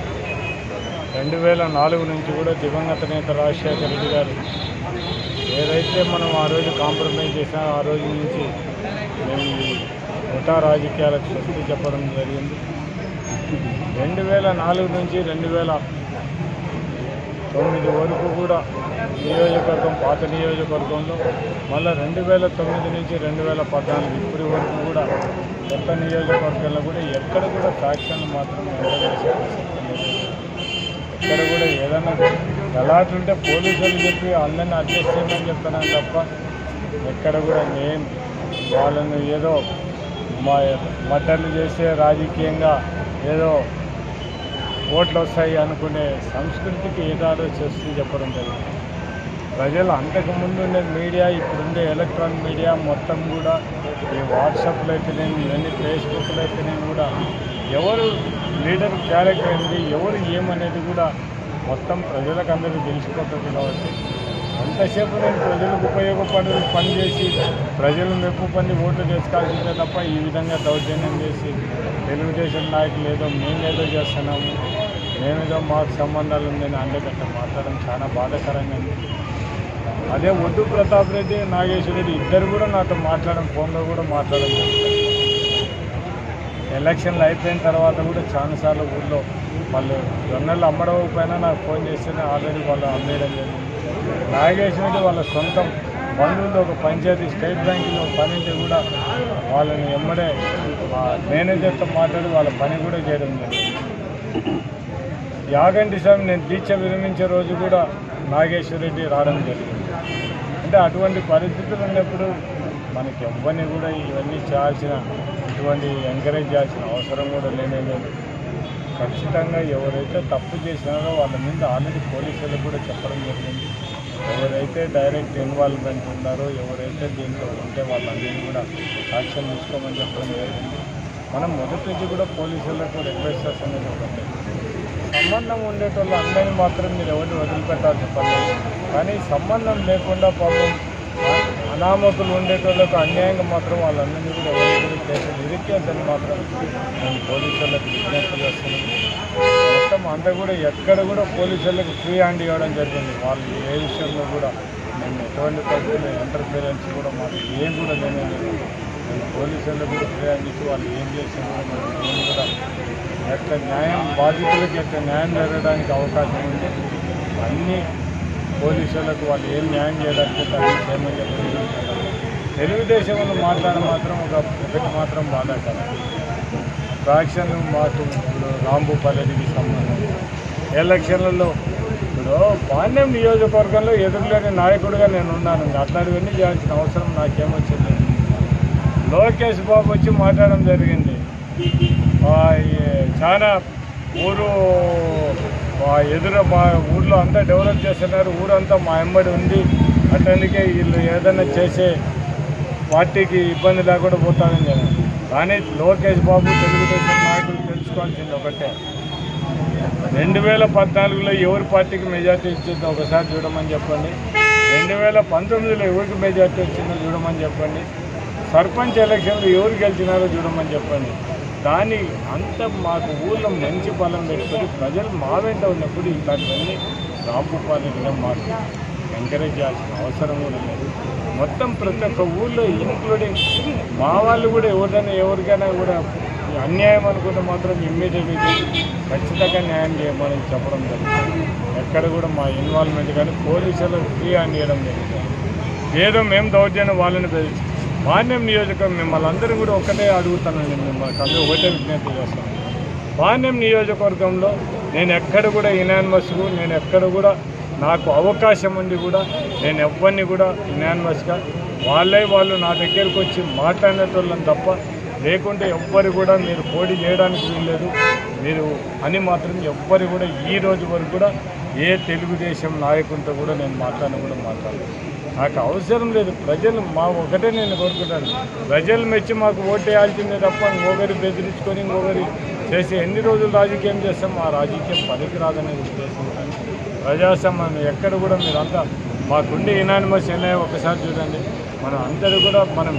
2004 నుంచి కూడా దివంగత నేత రాజశేఖర రెడ్డి గారు ఏదైతే మనం ఆ రోజు కాంప్రమైజ్ చేసామో ఆ రోజు నుంచి మేము ముఠా రాజకీయాలకు స్వస్తి చెప్పడం జరిగింది. 2004 నుంచి 2009 వరకు కూడా నియోజకవర్గం పాత నియోజకవర్గంలో, మళ్ళీ 2009 నుంచి 2014 ఇప్పటి వరకు కూడా కొత్త నియోజకవర్గంలో కూడా ఎక్కడ కూడా ఫ్యాక్షన్లు మాత్రం ఇక్కడ కూడా ఏదైనా గలాటుంటే పోలీసులు చెప్పి అందరినీ అడ్జస్ట్ చేయమని చెప్తున్నాను తప్ప ఎక్కడ కూడా నేను వాళ్ళను ఏదో మద్దతు చేసే రాజకీయంగా ఏదో ఓట్లు వస్తాయి అనుకునే సంస్కృతికి ఏదో చేస్తూ చెప్పడం జరిగింది. ప్రజలు అంతకుముందు ఉండే మీడియా, ఇప్పుడుండే ఎలక్ట్రానిక్ మీడియా మొత్తం కూడా ఈ వాట్సాప్లో అయితేనేమి, ఇవన్నీ ఫేస్బుక్లో అయితేనేమి కూడా ఎవరు లీడర్ క్యారెక్టర్ ఏంటి, ఎవరు ఏమనేది కూడా మొత్తం ప్రజలకు అందరికీ తెలిసిపోతుంది కాబట్టి ఎంతసేపు నేను ప్రజలకు ఉపయోగపడి పని చేసి ప్రజలు మెప్పు పని ఓట్లు చేసుకోవాల్సిందే తప్ప ఈ విధంగా దౌర్జన్యం చేసి తెలుగుదేశం నాయకులు ఏదో మేమేదో చేస్తున్నాము, మేమేదో మాకు సంబంధాలు ఉందని అండగట్ట మాట్లాడడం చాలా బాధాకరంగా ఉంది. అదే ఒడ్డు ప్రతాప్ రెడ్డి, నాగేశ్వర రెడ్డి ఇద్దరు కూడా నాతో మాట్లాడడం, ఫోన్లో కూడా మాట్లాడడం జరుగుతుంది. ఎలక్షన్లు అయిపోయిన తర్వాత కూడా చాలాసార్లు ఊళ్ళో వాళ్ళు జొన్నలు అమ్మడం పైన నాకు ఫోన్ చేస్తేనే ఆల్రెడీ వాళ్ళు అమ్మేయడం జరిగింది. నాగేశ్వర రెడ్డి వాళ్ళ సొంతం బంధువులు ఒక పంచాయతీ స్టేట్ బ్యాంకులో పనింటే కూడా వాళ్ళని ఎమ్మడే మేనేజర్తో మాట్లాడి వాళ్ళ పని కూడా చేయడం జరిగింది. యాగంటి స్వామి నేను దీక్ష విరమించే రోజు కూడా నాగేశ్వర రెడ్డి రావడం జరిగింది. అంటే అటువంటి పరిస్థితులు ఉన్నప్పుడు మనకి ఎవ్వరిని కూడా ఇవన్నీ చేయాల్సిన, ఇటువంటి ఎంకరేజ్ చేయాల్సిన అవసరం కూడా లేదు. ఖచ్చితంగా ఎవరైతే తప్పు చేసినారో వాళ్ళ మీద ఆల్రెడీ పోలీసులకు కూడా చెప్పడం జరిగింది. ఎవరైతే డైరెక్ట్ ఇన్వాల్వ్మెంట్ ఉన్నారో, ఎవరైతే దీంట్లో ఉంటే వాళ్ళందరినీ కూడా యాక్షన్ తీసుకోమని చెప్పడం జరిగింది. మనం మొదటి నుంచి కూడా పోలీసులకు రిక్వెస్ట్ చేస్తున్నది ఒకటే, సంబంధం ఉండేటోళ్ళు అందరినీ మాత్రం మీరు ఎవరిని వదిలిపెట్టాల్సిన పర్లేదు. కానీ సంబంధం లేకుండా పాపం అనామకులు ఉండేటోళ్ళకు అన్యాయంగా మాత్రం వాళ్ళందరినీ కూడా ఎవరి కేసులు ఇరికేద్దని మాత్రం నేను పోలీసులకు విజ్ఞప్తి చేస్తున్నాను. మొత్తం అంతా కూడా ఎక్కడ కూడా పోలీసులకు ఫ్రీ హ్యాండ్ ఇవ్వడం జరిగింది. వాళ్ళు ఏ విషయంలో కూడా మేము ఎటువంటి పరిస్థితుల్లో ఇంటర్ఫీరెన్స్ కూడా మాకు ఏం కూడా లేదు. నేను పోలీసులకు కూడా ఫ్రీ హ్యాండ్ ఇచ్చి వాళ్ళు ఏం చేసినా కూడా మేము కూడా ఎక్కడ న్యాయం, బాధితులకు ఎక్కడ న్యాయం జరగడానికి అవకాశం ఉంటే అన్ని పోలీసులకు వాళ్ళు ఏం న్యాయం చేయడానికి అన్ని చేయమని చెప్పి తెలుగుదేశంలో మాట్లాడడం మాత్రం ఒకటి మాత్రం బాధాకరం. ఫ్యాక్షన్ మాకు ఇప్పుడు రాంభూపాలరెడ్డికి సంబంధం ఎలక్షన్లలో ఇప్పుడు పాండ్యం నియోజకవర్గంలో ఎదురులేని నాయకుడిగా నేను ఉన్నాను. అట్లాంటివన్నీ చేయాల్సిన అవసరం నాకేమొచ్చింది. లోకేష్ బాబు వచ్చి మాట్లాడడం జరిగింది. చాలా ఊరు మా ఊర్లో అంతా డెవలప్ చేస్తున్నారు, ఊరంతా మా వెంబడి ఉంది, అట్లందుకే వీళ్ళు ఏదైనా చేసే పార్టీకి ఇబ్బంది లేకుండా పోతారని చెప్పారు. కానీ లోకేష్ బాబు తెలుగుదేశం నాయకులు తెలుసుకోవాల్సింది ఒకటే, 2014లో ఎవరి పార్టీకి మెజార్టీ ఇచ్చిందో ఒకసారి చూడమని చెప్పండి, 2019లో ఎవరికి మెజార్టీ వచ్చిందో చూడమని చెప్పండి, సర్పంచ్ ఎలక్షన్లు ఎవరు గెలిచినారో చూడమని చెప్పండి. దాన్ని అంత మాకు ఊళ్ళో మంచి బలం పెట్టుకొని ప్రజలు మా వెంట ఉన్నప్పుడు ఇట్లాంటివన్నీ రాంభూపాలరెడ్డిగా మాకు ఎంకరేజ్ చేయాల్సిన అవసరం కూడా లేదు. మొత్తం ప్రతి ఒక్క ఊళ్ళో ఇంక్లూడింగ్ మా వాళ్ళు కూడా ఎవరికైనా కూడా అన్యాయం అనుకుంటే మాత్రం ఇమ్మీడియట్గా ఖచ్చితంగా న్యాయం చేయమని చెప్పడం జరుగుతుంది. ఎక్కడ కూడా మా ఇన్వాల్వ్మెంట్ కానీ పోలీసులకు ఫ్రీ హ్యాండ్ ఇవ్వడం జరుగుతుంది. ఏదో మేము దౌర్జన్యం వాళ్ళని పిలిచి పాండ్యం నియోజకవర్గం మిమ్మల్ని అందరూ కూడా ఒకటే అడుగుతానండి, మిమ్మల్ని అందరూ ఒకటే విజ్ఞప్తి చేస్తాను. పాండ్యం నియోజకవర్గంలో నేను ఎక్కడ కూడా యునానిమస్గా, నేను ఎక్కడ కూడా నాకు అవకాశం ఉంది కూడా నేను ఎవరిని కూడా యునానిమస్గా వాళ్ళు నా దగ్గరకు వచ్చి మాట్లాడినటోళ్ళని తప్ప, లేకుంటే ఎవ్వరు కూడా మీరు పోటీ చేయడానికి వీల్లేదు మీరు అని మాత్రం ఎవ్వరు కూడా ఈ రోజు వరకు కూడా ఏ తెలుగుదేశం నాయకులతో కూడా నేను మాట్లాడలేదు. నాకు అవసరం లేదు. ప్రజలు మా ఒకటే నేను కోరుకుంటాను, ప్రజలు మెచ్చి మాకు ఓటు వేయాల్సిందే తప్ప ఇంకొకరి బెదిరించుకొని ఇంకొకరి చేసి ఎన్ని రోజులు రాజకీయం చేస్తాం, ఆ రాజకీయం పనికి రాదనేది ఉద్దేశం. ప్రజాస్వామ్యం ఎక్కడ కూడా మీరంతా మాకుండే యునానిమస్ ఎన్ఐ ఒకసారి చూడండి. మనం అందరూ కూడా మనం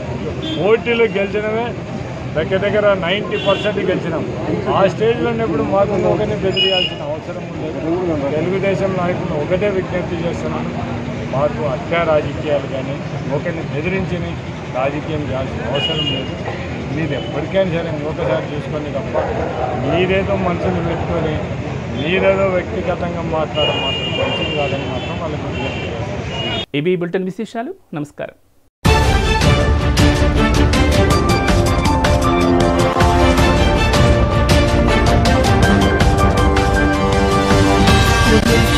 పోటీలో గెలిచడమే దగ్గర 90% గెలిచినాం. ఆ స్టేజ్లో ఉన్నప్పుడు మాకు ఒకరిని బెదిరియాల్సిన అవసరం లేదు. తెలుగుదేశం నాయకులు ఒకటే విజ్ఞప్తి చేస్తున్నాను, మాకు హత్యా రాజకీయాలు కానీ ఒకరిని బెదిరించి రాజకీయం చేయాల్సిన అవసరం లేదు. మీరు ఎప్పటికైనా సరే ఇంకొకసారి చూసుకొని తప్ప మీరేదో మనసులు పెట్టుకొని మీరేదో వ్యక్తిగతంగా మాట్లాడడం మాత్రం మంచిది కాదని మాత్రం వాళ్ళకి విజ్ఞప్తి చేస్తారు. ఇవి బులెటిన్ విశేషాలు. నమస్కారం. We'll be right back.